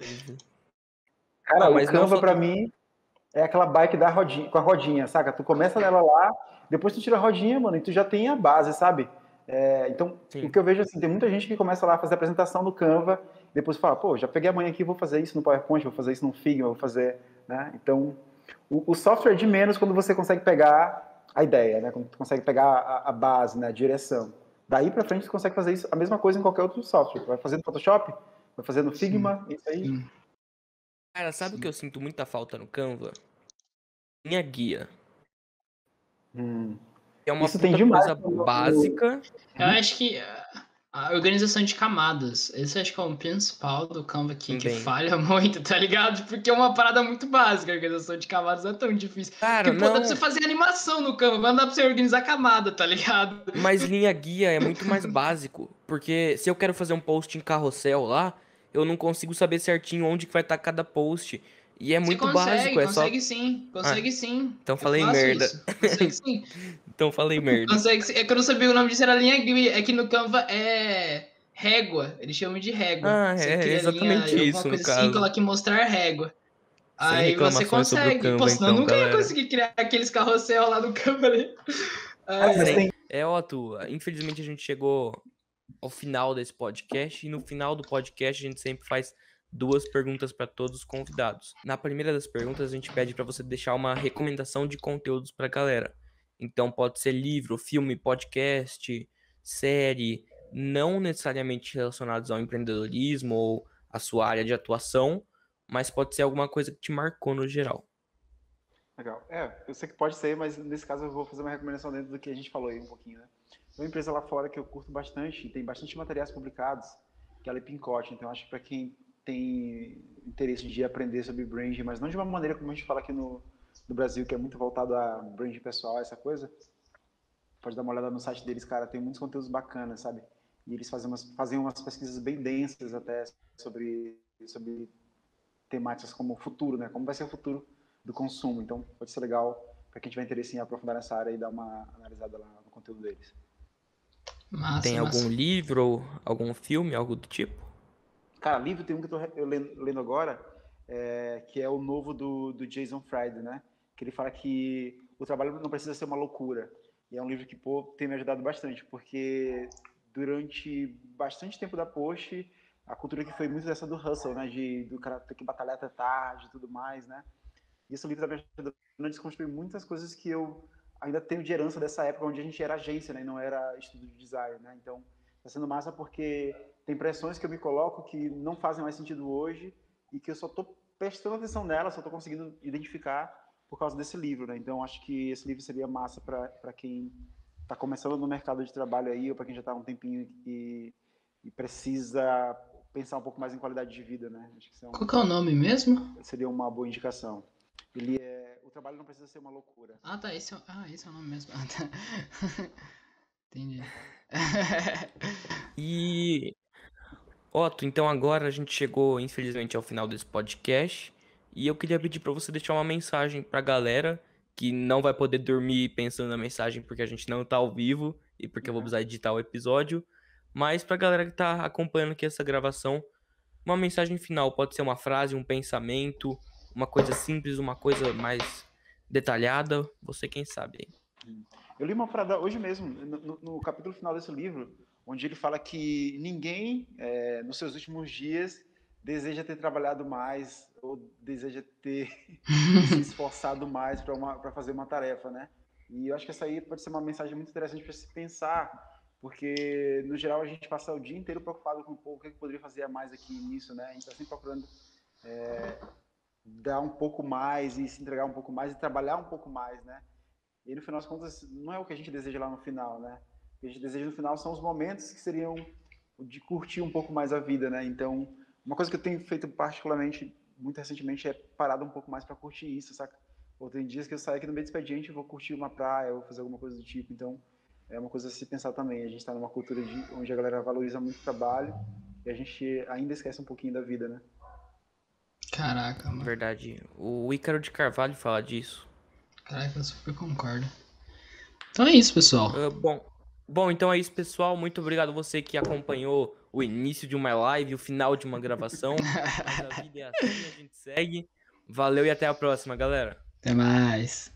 Cara,
Não,
o
mas não
Canva
só
pra mim é aquela bike da rodinha, com a rodinha, saca? Tu começa nela lá, depois tu tira a rodinha, mano, e tu já tem a base, sabe? Então, o
Sim.
que eu vejo assim, tem muita gente que começa lá a fazer a apresentação no Canva, depois fala, pô, já peguei amanhã aqui, vou fazer isso no PowerPoint, vou fazer isso no Figma, vou fazer, né? Então, o software é de menos quando você consegue pegar a ideia, né? Quando tu consegue pegar a base, né? A direção. Daí pra frente tu consegue fazer isso, a mesma coisa em qualquer outro software. Vai fazer no Photoshop, vai fazer no
Sim,
Figma, isso aí.
sim,
Cara, sabe o que
sim.
eu sinto muita falta no Canva? Minha guia.
Hum.
É uma
Isso tem
puta
demais
coisa
no.
básica.
Eu
Uhum.
acho que a organização de camadas, esse acho que é o principal do Canva aqui, que
Também.
falha muito, tá ligado? Porque é uma parada muito básica, a organização de camadas não é tão difícil. Porque,
Cara,
pô, dá pra você
não.
fazer animação no Canva, mas não dá pra você organizar camada, tá ligado?
Mas linha guia é muito mais básico. Porque se eu quero fazer um post em carrossel lá, eu não consigo saber certinho onde que vai estar cada post. E é
Você
muito básico, é só. Ah,
consegue sim.
então
Eu
falei
faço
merda.
isso. Consegue sim.
Então falei merda.
Consegue sim. É que eu não sabia o nome disso, era linha guia. É que no Canva é régua. Eles chamam de régua.
Ah,
Você
é
cria
exatamente
linha, alguma
isso no
coisa assim,
caso.
coloca em mostrar régua.
Sem
Aí você
reclamações sobre o
consegue. Pô,
Canva,
senão eu
então,
nunca ia
galera.
conseguir criar aqueles carrossel lá no Canva, né?
Cara,
Ai,
mas
Sem.
tem.
Otto, infelizmente a gente chegou ao final desse podcast. E no final do podcast a gente sempre faz duas perguntas para todos os convidados. Na primeira das perguntas a gente pede para você deixar uma recomendação de conteúdos para a galera. Então pode ser livro, filme, podcast, série, não necessariamente relacionados ao empreendedorismo ou à sua área de atuação, mas pode ser alguma coisa que te marcou no geral.
Legal. Eu sei que pode ser, mas nesse caso eu vou fazer uma recomendação dentro do que a gente falou aí um pouquinho, né? Tem uma empresa lá fora que eu curto bastante, tem bastante materiais publicados, que é a Lipincote. Então, acho que para quem tem interesse de aprender sobre branding, mas não de uma maneira como a gente fala aqui no Brasil, que é muito voltado a branding pessoal, essa coisa, pode dar uma olhada no site deles, cara, tem muitos conteúdos bacanas, sabe? E eles fazem umas pesquisas bem densas até sobre temáticas como o futuro, né? Como vai ser o futuro do consumo. Então, pode ser legal para quem tiver interesse em aprofundar nessa área e dar uma analisada lá no conteúdo deles.
massa,
Tem algum
massa.
livro ou algum filme, algo do tipo?
Cara, livro tem um que eu lendo agora, que é o novo do Jason Fried, né? Que ele fala que o trabalho não precisa ser uma loucura. E é um livro que, pô, tem me ajudado bastante, porque durante bastante tempo da Post, a cultura que foi muito dessa do hustle, né? Do cara ter que batalhar até tarde e tudo mais, né? E esse livro está me ajudando a desconstruir muitas coisas que eu ainda tenho de herança dessa época, onde a gente era agência, né? E não era estudo de design, né? Então, está sendo massa porque tem pressões que eu me coloco que não fazem mais sentido hoje e que eu só estou prestando atenção nelas, só estou conseguindo identificar por causa desse livro, né? Então, acho que esse livro seria massa para quem está começando no mercado de trabalho aí, ou para quem já está há um tempinho e precisa pensar um pouco mais em qualidade de vida, né? Acho que isso
Qual que é o nome mesmo?
seria uma boa indicação. O trabalho não precisa ser uma loucura.
Ah, tá. Esse é o nome mesmo. Ah, tá. Entendi.
E, Otto, então agora a gente chegou, infelizmente, ao final desse podcast. E eu queria pedir pra você deixar uma mensagem pra galera que não vai poder dormir pensando na mensagem porque a gente não tá ao vivo e porque eu vou precisar editar o episódio. Mas pra galera que tá acompanhando aqui essa gravação, uma mensagem final. Pode ser uma frase, um pensamento, uma coisa simples, uma coisa mais detalhada. Você quem sabe aí.
Eu li uma parada hoje mesmo, no capítulo final desse livro, onde ele fala que ninguém, nos seus últimos dias, deseja ter trabalhado mais ou deseja ter se esforçado mais para fazer uma tarefa, né? E eu acho que essa aí pode ser uma mensagem muito interessante para se pensar, porque, no geral, a gente passa o dia inteiro preocupado com o que eu poderia fazer a mais aqui nisso, né? A gente está sempre procurando dar um pouco mais e se entregar um pouco mais e trabalhar um pouco mais, né? E no final das contas, não é o que a gente deseja lá no final, né? O que a gente deseja no final são os momentos que seriam de curtir um pouco mais a vida, né? Então, uma coisa que eu tenho feito particularmente, muito recentemente, é parado um pouco mais para curtir isso, saca? Ou tem dias que eu saio aqui no meio do expediente e vou curtir uma praia, ou fazer alguma coisa do tipo. Então, é uma coisa a se pensar também. A gente está numa cultura onde a galera valoriza muito o trabalho e a gente ainda esquece um pouquinho da vida, né?
Caraca, mano.
Verdade. O Ícaro de Carvalho fala disso.
Caraca, eu super concordo. Então é isso, pessoal.
Bom, então é isso, pessoal. Muito obrigado a você que acompanhou o início de uma live, o final de uma gravação. Mas a vida é assim, a gente segue. Valeu e até a próxima, galera.
Até mais.